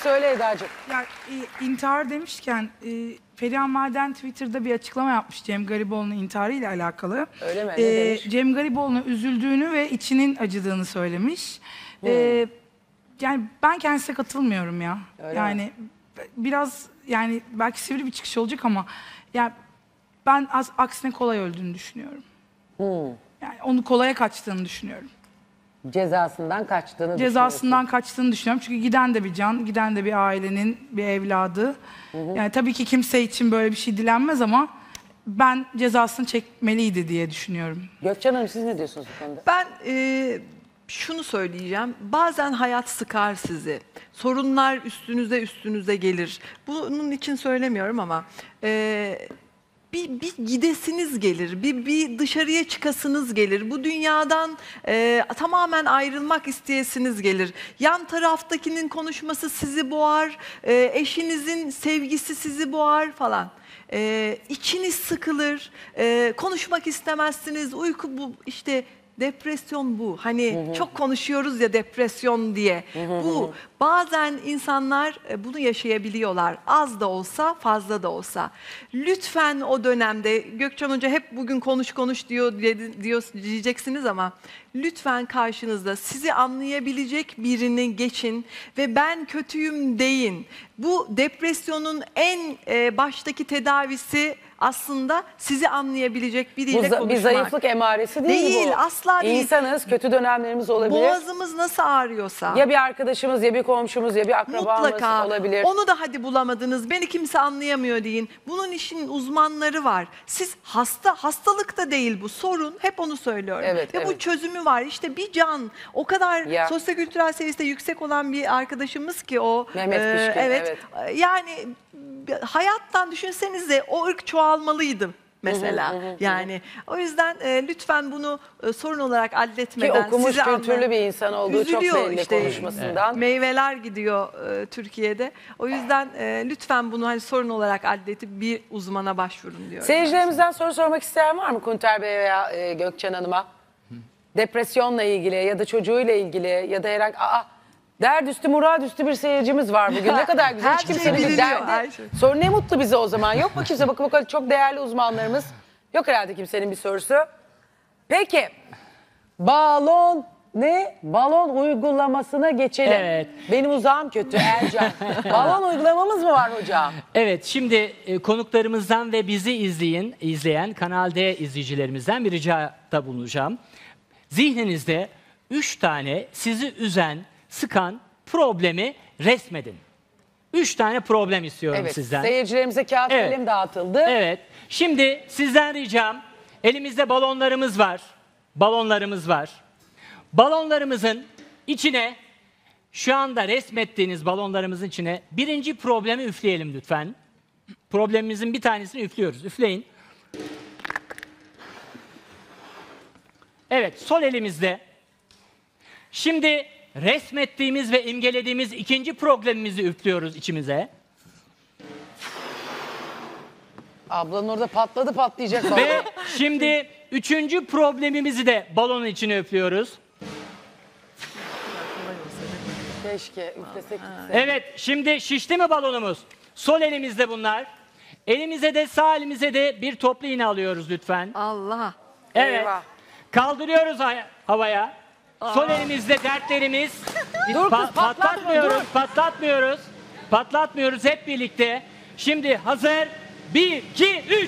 söyle Eda'cığım. Ya e, intihar demişken e, Perihan Maden Twitter'da bir açıklama yapmış Cem Gariboğlu'nun intiharı ile alakalı. Öyle mi? Ne E, demiş? Cem Gariboğlu'na üzüldüğünü ve içinin acıdığını söylemiş. E, yani ben kendisine katılmıyorum ya. Öyle yani mi? biraz yani belki sivri bir çıkış olacak ama yani ben az, aksine kolay öldüğünü düşünüyorum. Hmm. Yani onu kolaya kaçtığını düşünüyorum. Cezasından kaçtığını Cezasından kaçtığını düşünüyorum. Çünkü giden de bir can, giden de bir ailenin bir evladı. Hı hı. Yani tabii ki kimse için böyle bir şey dilenmez ama ben cezasını çekmeliydi diye düşünüyorum. Gökçen Hanım siz ne diyorsunuz bu konuda? Ben e, şunu söyleyeceğim. Bazen hayat sıkar sizi. Sorunlar üstünüze üstünüze gelir. Bunun için söylemiyorum ama e, bir, bir gidesiniz gelir. Bir, bir dışarıya çıkasınız gelir. Bu dünyadan e, tamamen ayrılmak isteyesiniz gelir. Yan taraftakinin konuşması sizi boğar. E, eşinizin sevgisi sizi boğar falan. Ee, içiniz sıkılır, ee, konuşmak istemezsiniz, uyku bu işte depresyon bu. Hani Hı hı. çok konuşuyoruz ya depresyon diye. Hı hı Bu hı. bazen insanlar e, bunu yaşayabiliyorlar. Az da olsa, fazla da olsa. Lütfen o dönemde Gökçen Hoca hep bugün konuş konuş diyor, diyor diyeceksiniz ama lütfen karşınızda sizi anlayabilecek birini geçin ve ben kötüyüm deyin. Bu depresyonun en e, baştaki tedavisi aslında sizi anlayabilecek biriyle Bu za- konuşmak. bir zayıflık emaresi değil, Değil, bu. asla değil. İnsanız, kötü dönemlerimiz olabilir. Boğazımız nasıl ağrıyorsa. Ya bir arkadaşımız, ya bir komşumuz, ya bir akrabamız Mutlaka olabilir. onu da hadi bulamadınız, beni kimse anlayamıyor deyin. Bunun işin uzmanları var. Siz hasta, hastalık da değil bu, sorun. Hep onu söylüyorum. Evet, Ve bu evet. çözümü var. İşte bir can, o kadar Ya. sosyokültürel seviyesi yüksek olan bir arkadaşımız ki o. Mehmet e, Pişkin, evet. Yani hayattan düşünsenize o ırk çoğalmalıydı. Mesela Hı hı hı hı. yani o yüzden e, lütfen bunu e, sorun olarak Ki addetmeden okumuş, sizi kültürlü anla- bir insan olduğu çok Üzülüyor belli işte. konuşmasından. Meyveler gidiyor e, Türkiye'de. O yüzden e, lütfen bunu hani sorun olarak addedip bir uzmana başvurun diyorum. Seyircilerimizden soru sormak isteyen var mı Kunter Bey veya e, Gökçen Hanım'a? Depresyonla ilgili ya da çocuğuyla ilgili ya da herhangi... Aa, derdüstü muradüstü bir seyircimiz var bugün. Ne kadar güzel. Her Hiç şey kimsenin bir biliniyor, derdi. her şey. Soru ne mutlu bize o zaman. Yok mu kimse? Bakın bakalım çok değerli uzmanlarımız. Yok herhalde kimsenin bir sorusu. Peki. Balon ne? Balon uygulamasına geçelim. Evet. Benim uzağım kötü Ercan. Balon uygulamamız mı var hocam? Evet, şimdi e, konuklarımızdan ve bizi izleyin, izleyen Kanal D izleyicilerimizden bir ricada bulunacağım. Zihninizde üç tane sizi üzen, sıkan problemi resmedin. Üç tane problem istiyorum Evet. sizden. Seyircilerimize kağıt Evet. kalem dağıtıldı. Evet. Şimdi sizden ricam, elimizde balonlarımız var. Balonlarımız var. Balonlarımızın içine, şu anda resmettiğiniz balonlarımızın içine birinci problemi üfleyelim lütfen. Problemimizin bir tanesini üflüyoruz. Üfleyin. Evet, sol elimizde. Şimdi resmettiğimiz ve imgelediğimiz ikinci problemimizi üflüyoruz içimize. Ablanın orada patladı patlayacak. balon. Ve şimdi üçüncü problemimizi de balonun içine üflüyoruz. Keşke üflesek. Evet, şimdi şişti mi balonumuz? Sol elimizde bunlar. Elimize de sağ elimize de bir toplu iğne alıyoruz lütfen. Allah. Evet. Eyvah. Kaldırıyoruz ha- havaya. Sol elimizde dertlerimiz. Biz Dur kız, pa- patlatma, patlatmıyoruz, dur. patlatmıyoruz. Patlatmıyoruz hep birlikte. Şimdi hazır. Bir, iki, üç.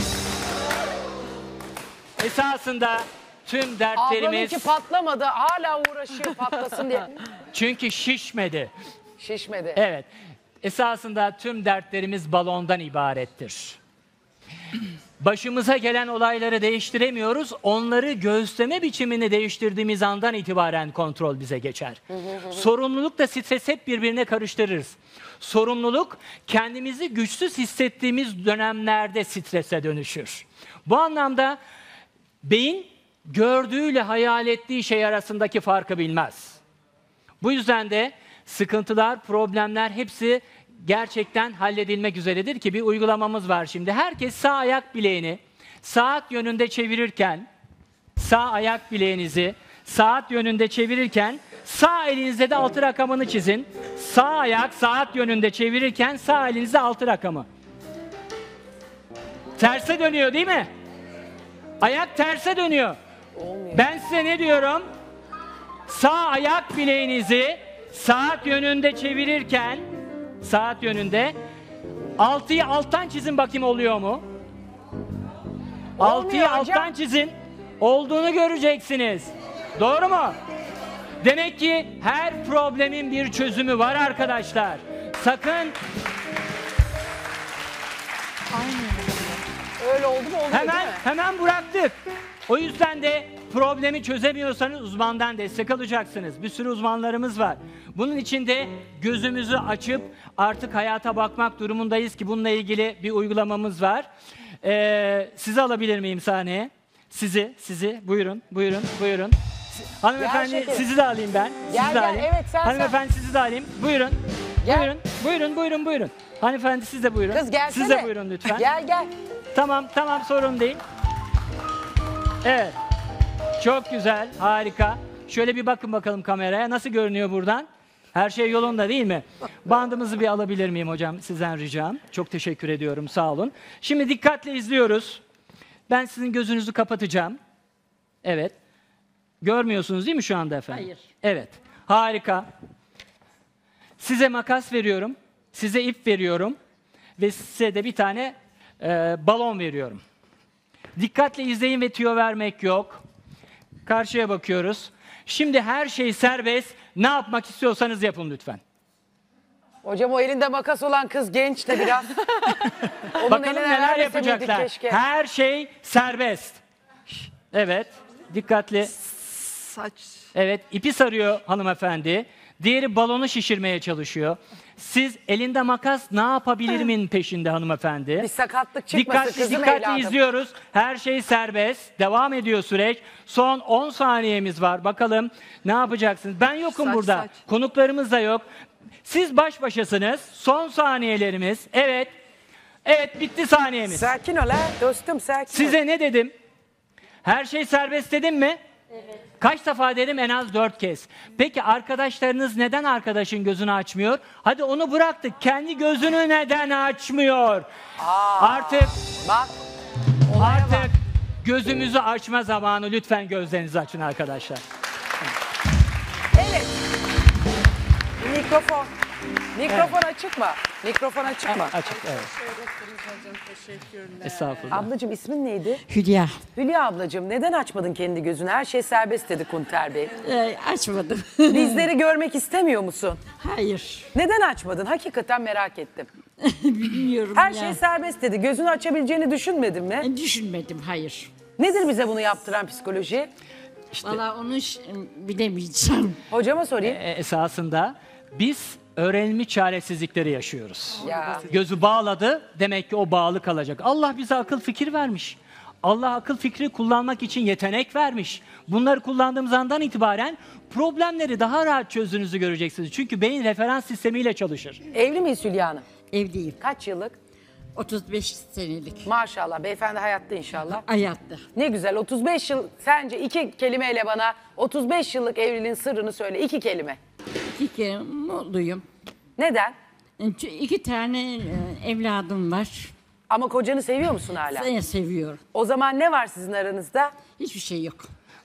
Esasında tüm dertlerimiz... Ablanınki patlamadı. Hala uğraşıyor patlasın diye. Çünkü şişmedi. Şişmedi. Evet. Esasında tüm dertlerimiz balondan ibarettir. Başımıza gelen olayları değiştiremiyoruz. Onları göğüsleme biçimini değiştirdiğimiz andan itibaren kontrol bize geçer. Sorumlulukla stres hep birbirine karıştırırız. Sorumluluk kendimizi güçsüz hissettiğimiz dönemlerde strese dönüşür. Bu anlamda beyin gördüğüyle hayal ettiği şey arasındaki farkı bilmez. Bu yüzden de sıkıntılar, problemler hepsi gerçekten halledilmek üzeredir ki bir uygulamamız var şimdi. Herkes sağ ayak bileğini saat yönünde çevirirken sağ ayak bileğinizi saat yönünde çevirirken sağ elinizde de altı rakamını çizin. Sağ ayak saat yönünde çevirirken sağ elinizde altı rakamı. Terse dönüyor değil mi? Ayak terse dönüyor. Olmuyor. Ben size ne diyorum? Sağ ayak bileğinizi saat yönünde çevirirken, saat yönünde altıyı alttan çizin bakayım oluyor mu? altıyı hocam. alttan çizin. Olduğunu göreceksiniz. Doğru mu? Demek ki her problemin bir çözümü var arkadaşlar. Sakın Öyle oldu mu oluyor hemen değil mi? hemen bıraktık. O yüzden de problemi çözemiyorsanız uzmandan destek alacaksınız. Bir sürü uzmanlarımız var. Bunun için de gözümüzü açıp artık hayata bakmak durumundayız ki bununla ilgili bir uygulamamız var. Ee, sizi alabilir miyim sahneye? Sizi, sizi. Buyurun, buyurun, buyurun. Hanımefendi şekerim. sizi de alayım ben. Gel, sizi de gel. alayım. Evet, sen, Hanımefendi sizi de alayım. Buyurun. Gel. Buyurun, buyurun, buyurun, buyurun. Hanımefendi siz de buyurun. Kız gelsene. Siz de buyurun lütfen. Gel gel. Tamam, tamam sorun değil. Evet. Çok güzel, harika. Şöyle bir bakın bakalım kameraya. Nasıl görünüyor buradan? Her şey yolunda değil mi? Bandımızı bir alabilir miyim hocam? Sizden ricam. Çok teşekkür ediyorum, sağ olun. Şimdi dikkatle izliyoruz. Ben sizin gözünüzü kapatacağım. Evet. Görmüyorsunuz değil mi şu anda efendim? Hayır. Evet. Harika. Size makas veriyorum. Size ip veriyorum. Ve size de bir tane e, balon veriyorum. Dikkatle izleyin ve tüyo vermek yok. Karşıya bakıyoruz. Şimdi her şey serbest. Ne yapmak istiyorsanız yapın lütfen. Hocam o elinde makas olan kız genç de biraz. Onun Bakalım eline neler vermese miydik yapacaklar. keşke? Her şey serbest. Evet. Dikkatli. Saç. Evet. ipi sarıyor hanımefendi. Diğeri balonu şişirmeye çalışıyor. Siz elinde makas ne yapabilirimin peşinde hanımefendi. Bir sakatlık çıkmasın Dikkatli, kızım dikkatli evladım. izliyoruz. Her şey serbest. Devam ediyor süreç. Son on saniyemiz var. Bakalım ne yapacaksınız? Ben yokum Saç, burada. saç. Konuklarımız da yok. Siz baş başasınız. Son saniyelerimiz. Evet. Evet bitti saniyemiz. Sakin ol ha dostum sakin ol. Size ne dedim? Her şey serbest dedim mi? Evet. Kaç defa dedim? En az dört kez. Peki arkadaşlarınız neden arkadaşın gözünü açmıyor? Hadi onu bıraktık. Kendi gözünü neden açmıyor? Aa, Artık Bak. olaya artık bak. gözümüzü açma zamanı. Lütfen gözlerinizi açın arkadaşlar. Evet. Mikrofon. Mikrofon açık mı? Mikrofon açık mı? Açık, evet. Estağfurullah. Ablacığım ismin neydi? Hülya. Hülya ablacığım neden açmadın kendi gözünü? Her şey serbest dedi Kunter Bey. Ee, açmadım. Bizleri görmek istemiyor musun? Hayır. Neden açmadın? Hakikaten merak ettim. Bilmiyorum Her ya. şey serbest dedi. Gözünü açabileceğini düşünmedin mi? E, Düşünmedim, hayır. Nedir bize bunu yaptıran psikoloji? Valla onu ş- bilemeyeceğim. Hocama sorayım. E, esasında biz öğrenilmiş çaresizlikleri yaşıyoruz. Ya. Gözü bağladı, demek ki o bağlı kalacak. Allah bize akıl fikir vermiş. Allah akıl fikri kullanmak için yetenek vermiş. Bunları kullandığımız andan itibaren problemleri daha rahat çözdüğünüzü göreceksiniz. Çünkü beyin referans sistemiyle çalışır. Evli miyiz Hülya Hanım? Evliyim. Kaç yıllık? otuz beş senelik. Maşallah. Beyefendi hayatta inşallah. Hayatta. Ne güzel. otuz beş yıl. Sence iki kelimeyle bana otuz beş yıllık evliliğin sırrını söyle. İki kelime. İki kere mutluyum. Neden? Çünkü iki tane e, evladım var. Ama kocanı seviyor musun hala? Seni seviyorum. O zaman ne var sizin aranızda? Hiçbir şey yok.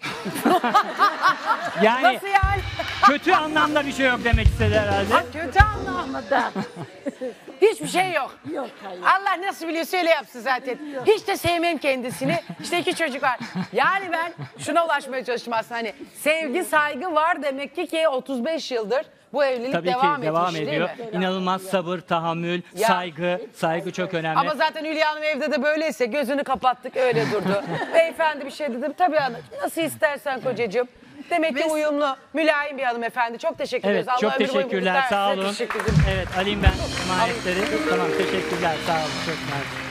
Yani Nasıl yani? kötü anlamda bir şey yok demek istedi herhalde. Ha, kötü anlamda. Hiçbir şey yok. Yok, hayır. Allah nasıl biliyorsa öyle yapsın zaten. Hiç de sevmem kendisini. İşte iki çocuk var. Yani ben şuna ulaşmaya çalıştım aslında. Hani sevgi, saygı var demek ki ki otuz beş yıldır bu evlilik Tabii devam ki devam etmiş, ediyor. değil mi? İnanılmaz sabır, tahammül, Ya. saygı. Saygı çok önemli. Ama zaten Hülya Hanım evde de böyleyse gözünü kapattık öyle durdu. Beyefendi bir şey dedim. Tabii hanım nasıl istersen kocacığım. Demek ki uyumlu, mülayim bir hanımefendi. Çok teşekkür Evet, ederiz. çok Allah ömür boyu teşekkürler, mutluluk sağ versin. olun. Teşekkür ederim. Evet, alayım ben emanetleri. Tamam, teşekkürler, sağ olun. Çok mersi.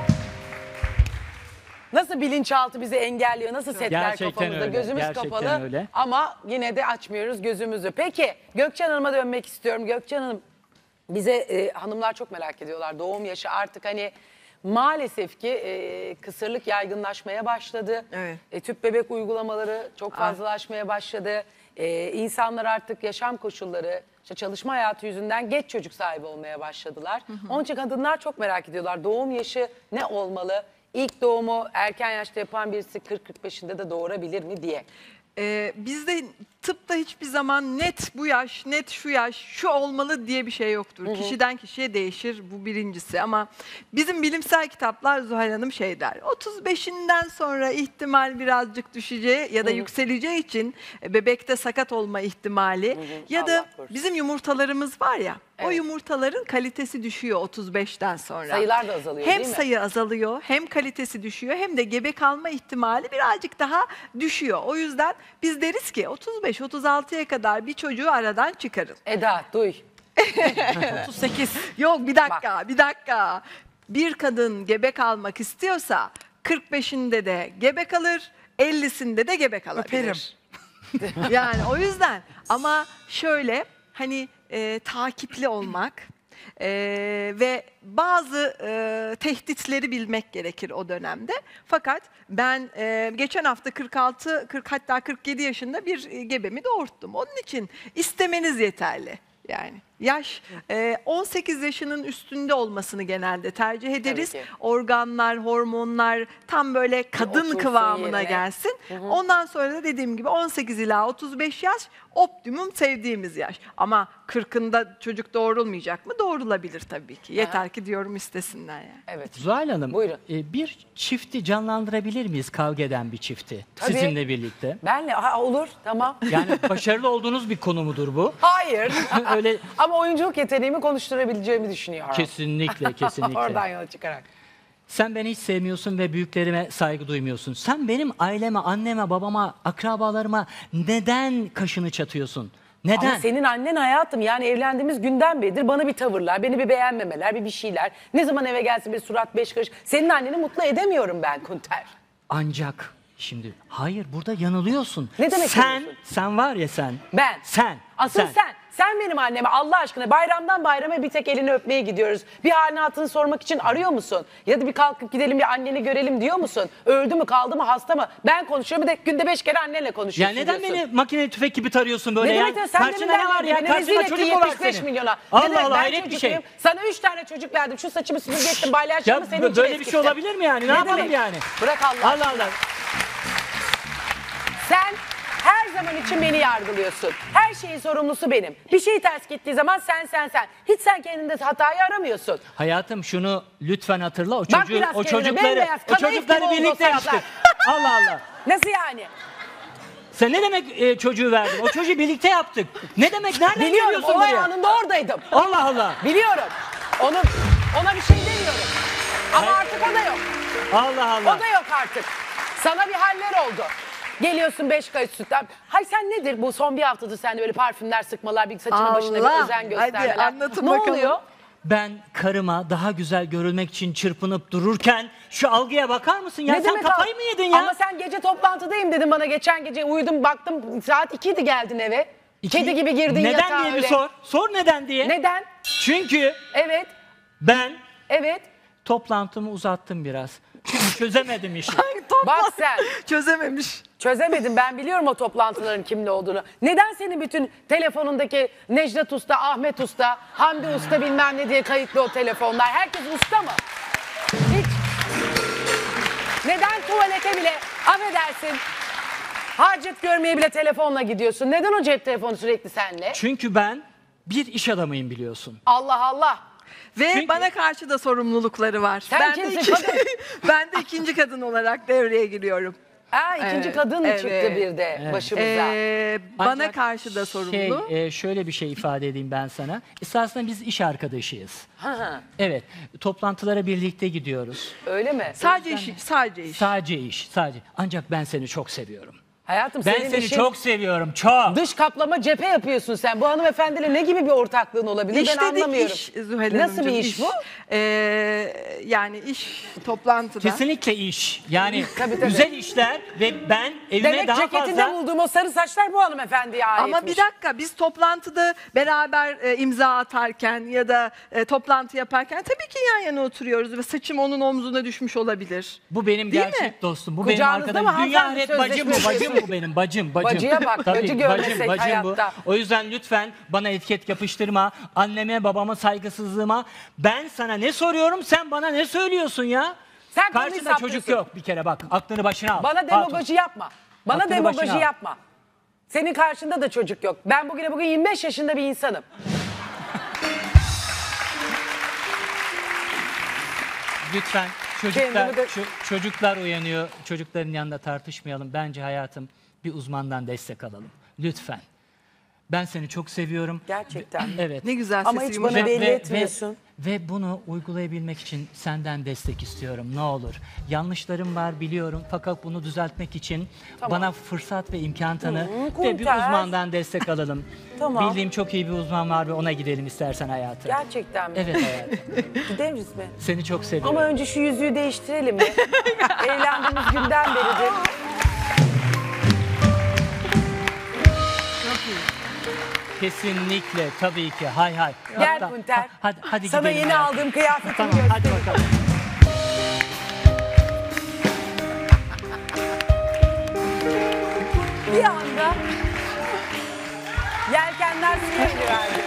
Nasıl bilinçaltı bizi engelliyor, nasıl setler Gerçekten kafamızda, öyle, gözümüz gerçekten kapalı öyle. ama yine de açmıyoruz gözümüzü. Peki Gökçen Hanım'a dönmek istiyorum. Gökçen Hanım bize e, hanımlar çok merak ediyorlar doğum yaşı artık hani Maalesef ki e, kısırlık yaygınlaşmaya başladı. Evet. E, tüp bebek uygulamaları çok fazlalaşmaya başladı. E, insanlar artık yaşam koşulları, işte çalışma hayatı yüzünden geç çocuk sahibi olmaya başladılar. Hı hı. Onun için kadınlar çok merak ediyorlar. Doğum yaşı ne olmalı? İlk doğumu erken yaşta yapan birisi kırk kırk beşinde de doğurabilir mi diye. Ee, bizde tıpta hiçbir zaman net bu yaş, net şu yaş, şu olmalı diye bir şey yoktur. Hı hı. Kişiden kişiye değişir, bu birincisi. Ama bizim bilimsel kitaplar Zuhal Hanım şey der. otuz beşinden sonra ihtimal birazcık düşeceği ya da hı hı. yükseleceği için bebekte sakat olma ihtimali hı hı. ya da bizim yumurtalarımız var ya. Evet. O yumurtaların kalitesi düşüyor otuz beşten sonra. Sayılar da azalıyor hem değil mi? Hem sayı azalıyor, hem kalitesi düşüyor, hem de gebe kalma ihtimali birazcık daha düşüyor. O yüzden biz deriz ki otuz beş otuz altıya kadar bir çocuğu aradan çıkarın. Eda duy. otuz sekiz. Yok bir dakika, Bak. bir dakika. Bir kadın gebe kalmak istiyorsa kırk beşinde de gebe kalır, ellisinde de gebe kalabilir. Öperim. Yani o yüzden ama şöyle hani e, takipli olmak e, ve bazı e, tehditleri bilmek gerekir o dönemde. Fakat ben e, geçen hafta kırk altı kırk hatta kırk yedi yaşında bir e, gebemi doğurttum. Onun için istemeniz yeterli yani. Yaş e, on sekiz yaşının üstünde olmasını genelde tercih ederiz. Organlar, hormonlar tam böyle kadın Otursun kıvamına yerine. gelsin. Hı hı. Ondan sonra da dediğim gibi on sekiz ila otuz beş yaş optimum sevdiğimiz yaş. Ama kırkında çocuk doğurulmayacak mı? Doğrulabilir tabii ki. Yeter Aha. ki diyorum istesinler yani. Evet. Zuhal Hanım, Buyurun. E, bir çifti canlandırabilir miyiz, kavga eden bir çifti? Tabii. Sizinle birlikte. Benle ha, olur tamam. Yani başarılı olduğunuz bir konu mudur bu? Hayır. Öyle. Ama oyunculuk yeteneğimi konuşturabileceğimi düşünüyorum. Kesinlikle, kesinlikle. Oradan yola çıkarak. Sen beni hiç sevmiyorsun ve büyüklerime saygı duymuyorsun. Sen benim aileme, anneme, babama, akrabalarıma neden kaşını çatıyorsun? Neden? Ama senin annen hayatım, yani evlendiğimiz günden beridir bana bir tavırlar, beni bir beğenmemeler, bir bir şeyler. Ne zaman eve gelsin bir surat beş karış. Senin anneni mutlu edemiyorum ben Kunter. Ancak şimdi hayır, burada yanılıyorsun. Ne demek sen, yanılıyorsun? Sen var ya sen. Ben. Sen. Asıl sen. sen. Sen benim anneme Allah aşkına bayramdan bayrama bir tek elini öpmeye gidiyoruz. Bir halini hatırını sormak için arıyor musun? Ya da bir kalkıp gidelim bir anneni görelim diyor musun? Öldü mü, kaldı mı, hasta mı? Ben konuşuyorum, bir de günde beş kere annenle konuşuyorsun. Ya neden diyorsun. beni makineli tüfek gibi tarıyorsun böyle ne ya? demek sen Karşında ne var ya? Karşında çocuk mu var senin? Milyona. Allah Allah, hayret bir şey. Sana üç tane çocuk verdim. Şu saçımı süpürge ettim, balyaçımı senin için böyle bir şey olabilir mi yani? Ne, ne yapalım demek? yani? Bırak Allah. Allah Allah. Sen her zaman için beni yargılıyorsun. Her şeyin sorumlusu benim. Bir şey ters gittiği zaman sen sen sen. Hiç sen kendinde hatayı aramıyorsun. Hayatım şunu lütfen hatırla. O çocuğu, o kendine, çocukları, bembeyaz, o çocukları birlikte yaptık. Allah Allah. Nasıl yani? Sen ne demek e, çocuğu verdin? O çocuğu birlikte yaptık. Ne demek? Nereden Biliyorum, geliyorsun olay buraya? anında oradaydım. Allah Allah. Biliyorum. Onu, ona bir şey demiyorum. Ama Hayır. artık o da yok. Allah Allah. O da yok artık. Sana bir haller oldu. Geliyorsun beş kayıt sütten. Hay sen nedir bu son bir haftadır sende böyle parfümler sıkmalar, bir saçına başına bir özen göstermeler. Hadi anlatın ne bakalım. oluyor? Ben karıma daha güzel görülmek için çırpınıp dururken şu algıya bakar mısın ya? Ne Sen demek kafayı al- mı yedin ya? Ama sen gece toplantıdayım dedin bana, geçen gece uyudum baktım saat ikiydi geldin eve. İki- Kedi gibi girdin neden yatağa diye öyle. bir sor. Sor neden diye. Neden? Çünkü Evet. ben Evet. toplantımı uzattım biraz. Çünkü çözemedim işi. Bak sen. Çözememiş. Çözemedim, ben biliyorum o toplantıların kimle olduğunu. Neden senin bütün telefonundaki Necdet Usta, Ahmet Usta, Hamdi Usta bilmem ne diye kayıtlı o telefonlar? Herkes usta mı? Hiç. Neden tuvalete bile, affedersin, hacet görmeye bile telefonla gidiyorsun? Neden o cep telefonu sürekli seninle? Çünkü ben bir iş adamıyım biliyorsun. Allah Allah. Ve Çünkü- bana karşı da sorumlulukları var. Sen ben kimsin, de iki, kadın? ben de ikinci kadın olarak devreye giriyorum. Ha, ikinci Evet, kadın mı evet. çıktı bir de Evet. başımıza? Ee, bana Ancak karşı da sorumlu. Şey, e, şöyle bir şey ifade edeyim ben sana. Esasında biz iş arkadaşıyız. Ha, Evet, toplantılara birlikte gidiyoruz. öyle mi? Sadece iş, sadece iş. Sadece iş, sadece. Ancak ben seni çok seviyorum. Hayatım Ben senin seni işin çok seviyorum, çok. dış kaplama cephe yapıyorsun sen. Bu hanımefendiyle ne gibi bir ortaklığın olabilir? İş ben dedik anlamıyorum. iş Zuhal Nasıl bir Hanımcığım, iş bu? Ee, yani iş toplantıda. Kesinlikle iş. Yani Tabii, tabii. güzel işler ve ben evime Demek daha ceketinde fazla... bulduğum o sarı saçlar bu hanımefendiye aitmiş. Ama bir dakika, biz toplantıda beraber e, imza atarken ya da e, toplantı yaparken tabii ki yan yana oturuyoruz ve saçım onun omzuna düşmüş olabilir. Bu benim Değil gerçek mi? dostum. Bu Kucağınızda benim mı arkadaşım. Dünya hanımefendi ahiret bacım bu. sözleşmesi? Bacım bu benim. Bacım. bacım. Bacıya bak, Tabii, bacı görmesek hayatta. Bu. O yüzden lütfen bana etiket yapıştırma. Anneme babama saygısızlığıma. Ben sana ne soruyorum, sen bana ne söylüyorsun ya? Sen konuyu Karşında saptıyorsun. çocuk yok bir kere bak. Aklını başına al. Bana Hatun. demagoji yapma. Bana Aklını demagoji başına al. yapma. Senin karşında da çocuk yok. Ben bugüne bugün yirmi beş yaşında bir insanım. Lütfen çocuklar, Kendimi de- ço- çocuklar uyanıyor. Çocukların yanında tartışmayalım. Bence hayatım bir uzmandan destek alalım. Lütfen. Ben seni çok seviyorum. Gerçekten. Evet. Ne güzel Ama sesi hiç yumuşak. bana belli etmiyorsun. Ve, ve bunu uygulayabilmek için senden destek istiyorum. Ne olur. Yanlışlarım var biliyorum. Fakat bunu düzeltmek için Tamam. bana fırsat ve imkan tanı Hı, ve bir Kunter. uzmandan destek alalım. Tamam. Bildiğim çok iyi bir uzman var ve ona gidelim istersen hayatım. Gerçekten mi? Evet hayatım. Gideriz mi? Seni çok seviyorum. Ama önce şu yüzüğü değiştirelim mi? Evlendiğimiz günden beridir. Kesinlikle tabii ki. Hay hay. Gel Hatta- Kunter. ha- Hadi, hadi Sana gidelim yeni hayatım. aldığım kıyafetimi Tamam göstereyim. hadi bakalım. Bir anda yelkenler suya iniverdi.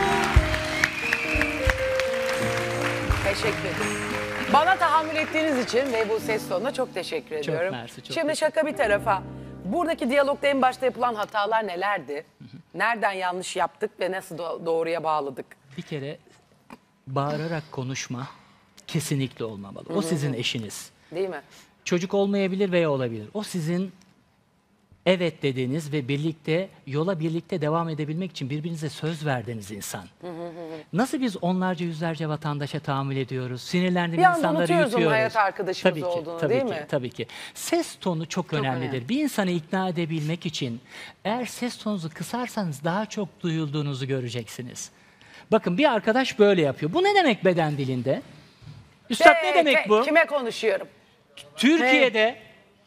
Teşekkür ederim. Bana tahammül ettiğiniz için ve bu ses tonuna çok teşekkür ediyorum. mersi, çok Şimdi şaka bir tarafa. Buradaki diyalogda en başta yapılan hatalar nelerdi? Nereden yanlış yaptık ve nasıl do- doğruya bağladık? Bir kere bağırarak konuşma kesinlikle olmamalı. O sizin eşiniz. Değil mi? Çocuk olmayabilir veya olabilir. O sizin evet dediğiniz ve birlikte yola birlikte devam edebilmek için birbirinize söz verdiğiniz insan. Nasıl biz onlarca yüzlerce vatandaşa tahammül ediyoruz? Sinirlendiğimiz Bir anda insanları unutuyoruz onun yutuyoruz. hayat arkadaşımız tabii ki, olduğunu, tabii değil ki, mi? Tabii ki. Ses tonu çok, önemlidir. önemli. Bir insanı ikna edebilmek için eğer ses tonunuzu kısarsanız daha çok duyulduğunuzu göreceksiniz. Bakın bir arkadaş böyle yapıyor. Bu ne demek beden dilinde? Üstad Hey, ne demek hey, bu? Kime konuşuyorum? Türkiye'de,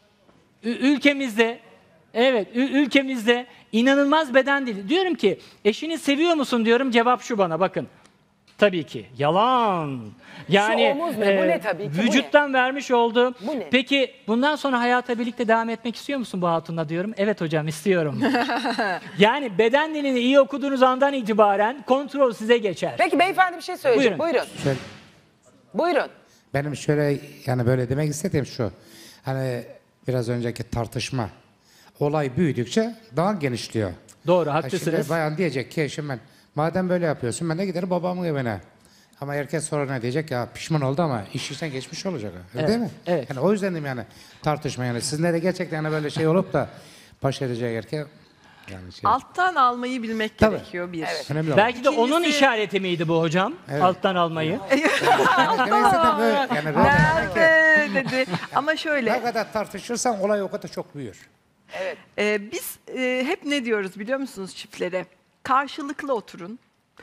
ü- ülkemizde, evet ü- ülkemizde inanılmaz beden dili. Diyorum ki eşini seviyor musun diyorum, cevap şu bana bakın. Tabii ki. Yalan. Yani e, omuz ne? Bu ne tabii ki? Bu ne? vücuttan vermiş oldu. Bu ne? Peki bundan sonra hayata birlikte devam etmek istiyor musun bu hatunla diyorum. Evet hocam istiyorum. Yani beden dilini iyi okuduğunuz andan itibaren kontrol size geçer. Peki beyefendi bir şey söyleyecek. Buyurun. Buyurun. Şöyle, Buyurun. benim şöyle yani böyle demek istediğim şu. Hani biraz önceki tartışma. Olay büyüdükçe daha genişliyor. Doğru, Ha, haklısınız. Şimdi bayan diyecek ki eşim ben madem böyle yapıyorsun ben de giderim babamın evine. Ama erkek sonra ne diyecek ya pişman oldu ama iş işten geçmiş olacak. Öyle Evet, değil mi? evet. Yani o yüzden dedim yani tartışma yani. Sizin de gerçekten yani böyle şey olup da baş edecek erkek yani şey. Alttan almayı bilmek Tabii. gerekiyor bir. Önemli olan. Belki de onun İkincisi- işareti miydi bu hocam? Evet. Alttan almayı. Yani gerçekten böyle, yani böyle Nerede dedi. Ama şöyle. ne kadar tartışırsan olay o kadar çok büyür. Ee, biz e, hep ne diyoruz biliyor musunuz çiftlere? Karşılıklı oturun.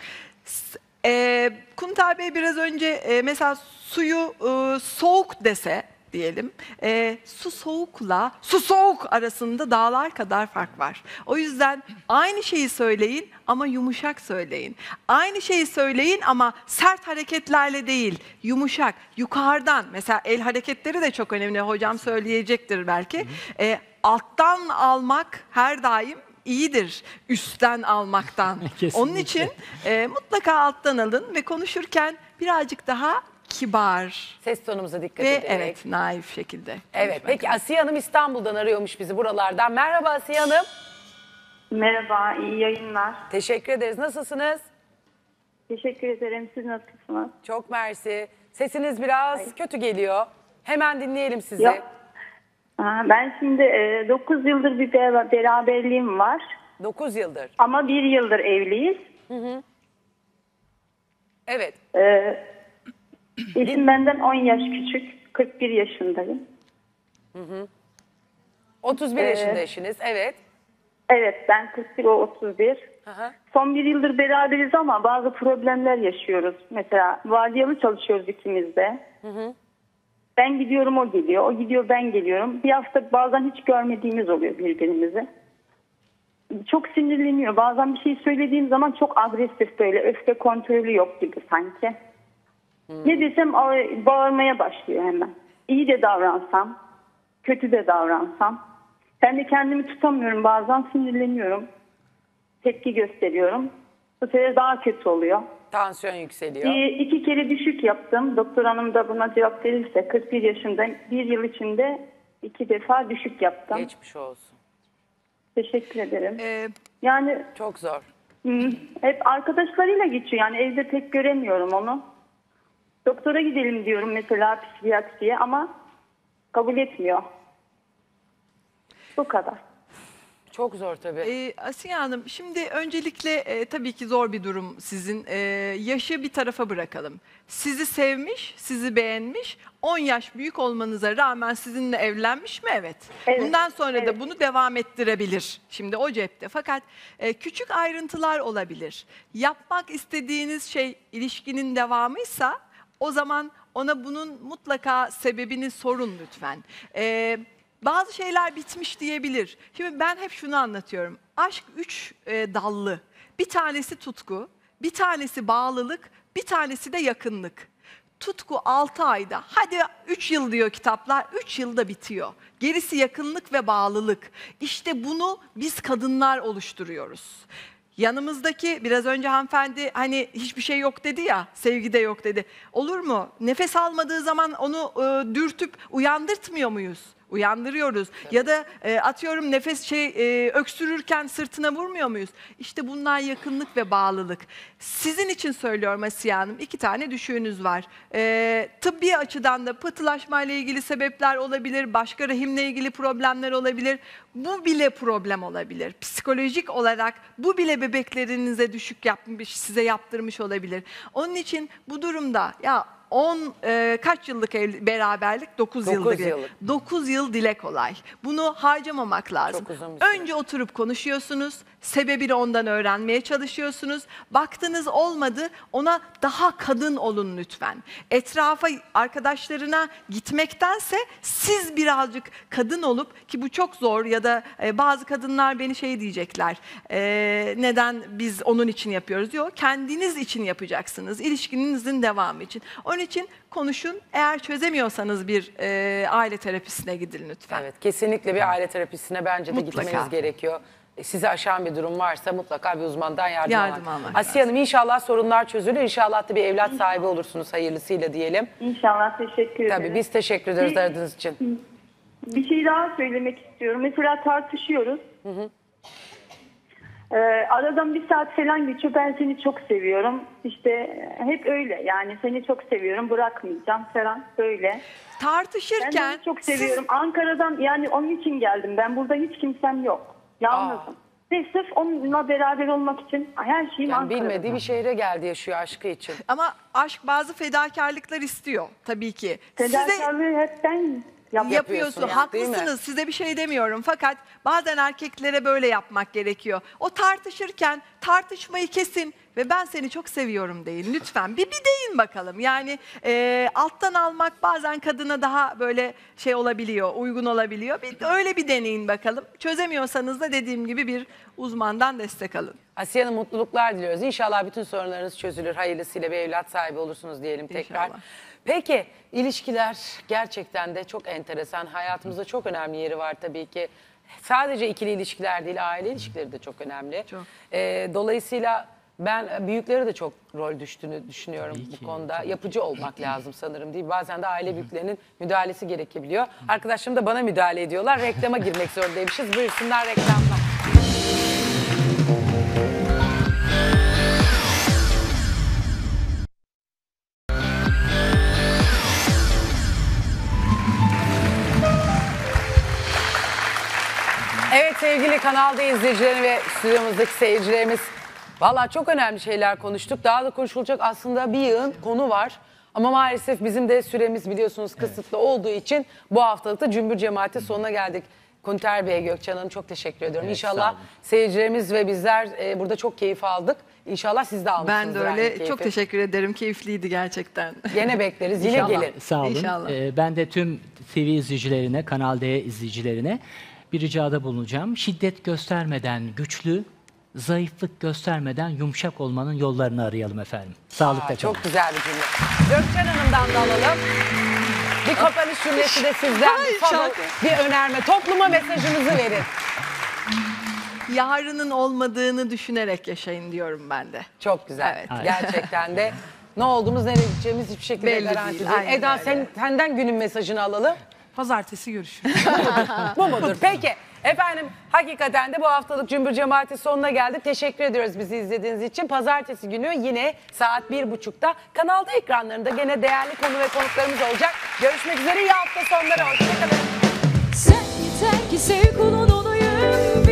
S- E, Kunter Bey biraz önce e, mesela suyu e, soğuk dese diyelim. E, su soğukla su soğuk arasında dağlar kadar fark var. O yüzden aynı şeyi söyleyin ama yumuşak söyleyin. Aynı şeyi söyleyin ama sert hareketlerle değil, yumuşak, yukarıdan. Mesela el hareketleri de çok önemli. Hocam söyleyecektir belki. E, alttan almak her daim iyidir üstten almaktan. Kesinlikle. Onun için e, mutlaka alttan alın ve konuşurken birazcık daha kibar Ses tonumuza dikkat ve ederek. evet naif şekilde. Evet. Peki Asiye Hanım İstanbul'dan arıyormuş bizi buralardan. Merhaba Asiye Hanım. Merhaba, iyi yayınlar. Teşekkür ederiz. Nasılsınız? Teşekkür ederim. Siz nasılsınız? Çok mersi. Sesiniz biraz kötü geliyor. Hemen dinleyelim sizi. Yok. Aa, Ben şimdi dokuz yıldır bir be- beraberliğim var. dokuz yıldır. Ama bir yıldır evliyiz. Hı hı. Evet. Ee, eşim benden on yaş küçük. kırk bir yaşındayım. Hı hı. otuz bir Ee, yaşında eşiniz. Evet. Evet, ben kırk bir, o otuz bir. Aha. Son bir yıldır beraberiz ama bazı problemler yaşıyoruz. Mesela vardiyalı çalışıyoruz ikimiz de. Hı hı. Ben gidiyorum, o geliyor. O gidiyor, ben geliyorum. Bir hafta bazen hiç görmediğimiz oluyor birbirimizi. Çok sinirleniyor. Bazen bir şey söylediğim zaman çok agresif, böyle öfke kontrolü yok gibi sanki. Hmm. Ne desem bağırmaya başlıyor hemen. İyi de davransam, kötü de davransam. Ben de kendimi tutamıyorum, bazen sinirleniyorum. Tepki gösteriyorum. Bu sefer daha kötü oluyor. Tansiyon yükseliyor. Bir, iki kere düşük yaptım. Doktor hanım da buna cevap verirse kırk bir yaşında bir yıl içinde iki defa düşük yaptım. Geçmiş olsun. Teşekkür ederim. Ee, yani çok zor. Hı, hep arkadaşlarıyla geçiyor. Yani evde pek göremiyorum onu. Doktora gidelim diyorum mesela, psikiyatriye, ama kabul etmiyor. Bu kadar. Çok zor tabii. Ee, Asiye Hanım, şimdi öncelikle e, tabii ki zor bir durum sizin. E, yaşı bir tarafa bırakalım. Sizi sevmiş, sizi beğenmiş, on yaş büyük olmanıza rağmen sizinle evlenmiş mi? Evet. Evet, Bundan sonra evet. da bunu devam ettirebilir. Şimdi o cepte. Fakat e, küçük ayrıntılar olabilir. Yapmak istediğiniz şey ilişkinin devamıysa o zaman ona bunun mutlaka sebebini sorun lütfen. Evet. Bazı şeyler bitmiş diyebilir. Şimdi ben hep şunu anlatıyorum. Aşk üç e, dallı. Bir tanesi tutku, bir tanesi bağlılık, bir tanesi de yakınlık. Tutku altı ayda, hadi üç yıl diyor kitaplar, üç yılda bitiyor. Gerisi yakınlık ve bağlılık. İşte bunu biz kadınlar oluşturuyoruz. Yanımızdaki biraz önce hanımefendi hani hiçbir şey yok dedi ya, sevgi de yok dedi. Olur mu? Nefes almadığı zaman onu e, dürtüp uyandırtmıyor muyuz? Uyandırıyoruz. Evet. Ya da e, atıyorum nefes şey e, öksürürken sırtına vurmuyor muyuz? İşte bunlar yakınlık ve bağlılık. Sizin için söylüyorum Asiye Hanım, iki tane düşüğünüz var. E, tıbbi açıdan da pıhtılaşma ile ilgili sebepler olabilir, başka rahimle ilgili problemler olabilir. Bu bile problem olabilir. Psikolojik olarak bu bile bebeklerinize düşük yapmış, size yaptırmış olabilir. Onun için bu durumda ya on e, kaç yıllık evli, beraberlik? dokuz yıllık. yıllık. dokuz yıl dile kolay. Bunu harcamamak lazım. Çok uzun bir süre. Önce oturup konuşuyorsunuz. Sebebini ondan öğrenmeye çalışıyorsunuz. Baktınız olmadı, ona daha kadın olun lütfen. Etrafa, arkadaşlarına gitmektense siz birazcık kadın olup, ki bu çok zor, ya da e, bazı kadınlar beni şey diyecekler. E, neden biz onun için yapıyoruz? Yok, kendiniz için yapacaksınız. İlişkinizin devamı için. Onun için konuşun. Eğer çözemiyorsanız bir e, aile terapisine gidin lütfen. Evet, kesinlikle bir aile terapisine bence de Mutlaka. gitmeniz gerekiyor. Sizi aşan bir durum varsa mutlaka bir uzmandan yardım, Yardım alın. almak Asiye Hanım, inşallah sorunlar çözülür. İnşallah da bir evlat sahibi olursunuz hayırlısıyla diyelim. İnşallah, teşekkür ederim. Tabii biz teşekkür ederiz Bir- aradığınız için. Bir şey daha söylemek istiyorum. Mesela tartışıyoruz. Hı hı. Ee, aradan bir saat falan geçiyor. Ben seni çok seviyorum. İşte hep öyle. Yani seni çok seviyorum, bırakmayacağım falan, böyle. Tartışırken Ben onu çok seviyorum. Ankara'dan, yani onun için geldim. Ben burada hiç kimsem yok. Yalnızım. Ve sırf onunla beraber olmak için her şeyim Yani Ankara'da. bilmediği bir şehre geldi, yaşıyor aşkı için. Ama aşk bazı fedakarlıklar istiyor tabii ki. Fedakarlığı hep ben yap- Yapıyorsun, Yapıyorsun, değil mi? haklısınız. Size bir şey demiyorum. Fakat bazen erkeklere böyle yapmak gerekiyor. O tartışırken tartışmayı kesin ve ben seni çok seviyorum deyin lütfen. Bir bir deyin bakalım. Yani e, alttan almak bazen kadına daha böyle şey olabiliyor, uygun olabiliyor. Bir, öyle bir deneyin bakalım. Çözemiyorsanız da dediğim gibi bir uzmandan destek alın. Asiye Hanım, mutluluklar diliyoruz. İnşallah bütün sorunlarınız çözülür. Hayırlısıyla bir evlat sahibi olursunuz diyelim tekrar. İnşallah. Peki, ilişkiler gerçekten de çok enteresan. Hayatımızda çok önemli yeri var tabii ki. Sadece ikili ilişkiler değil, aile ilişkileri de çok önemli. Çok. Ee, dolayısıyla ben büyüklere de çok rol düştüğünü düşünüyorum bu konuda. Yapıcı olmak lazım sanırım, değil mi? Bazen de aile büyüklerinin müdahalesi gerekebiliyor. Arkadaşlarım da bana müdahale ediyorlar. Reklama girmek zorundaymışız. Buyursunlar reklamlar. Evet sevgili Kanal D izleyicileri ve stüdyomuzdaki seyircilerimiz, valla çok önemli şeyler konuştuk. Daha da konuşulacak aslında bir yığın konu var. Ama maalesef bizim de süremiz biliyorsunuz kısıtlı olduğu için bu haftalıkta Cümbür Cemaat'in sonuna geldik. Kunter Bey, Gökçen Hanım çok teşekkür ediyorum. Evet, sağ İnşallah olun. seyircilerimiz ve bizler e, burada çok keyif aldık. İnşallah siz de almışsınızdır. Ben de aynı öyle. keyfi. Çok teşekkür ederim. Keyifliydi gerçekten. Gene bekleriz. Yine İnşallah. gelin. Sağ olun. İnşallah. Ee, ben de tüm T V izleyicilerine, Kanal D izleyicilerine bir ricada bulunacağım. Şiddet göstermeden güçlü, zayıflık göstermeden yumuşak olmanın yollarını arayalım efendim. Sağlıkla kalın. Çok güzel bir cümle. Gökçen Hanım'dan da alalım. Bir kapanış cümlesi de sizden. Ay, Bir, son- çok- bir önerme. Topluma mesajınızı verin. Yarının olmadığını düşünerek yaşayın diyorum ben de. Çok güzel. Evet. Aynen. Gerçekten de ne olduğumuz, nereye gideceğimiz hiçbir şekilde Belli garanti değil, değil. aynen Eda öyle. sen, senden günün mesajını alalım. Pazartesi görüşürüz. Bu mudur? Peki. Efendim hakikaten de bu haftalık Cümbür Cemaati sonuna geldik. Teşekkür ediyoruz bizi izlediğiniz için. Pazartesi günü yine saat bir buçukta kanalda ekranlarında gene değerli konu ve konuklarımız olacak. Görüşmek üzere. İyi hafta sonları. Hoşçakalın. Sen yeter ki sev kulun olayım.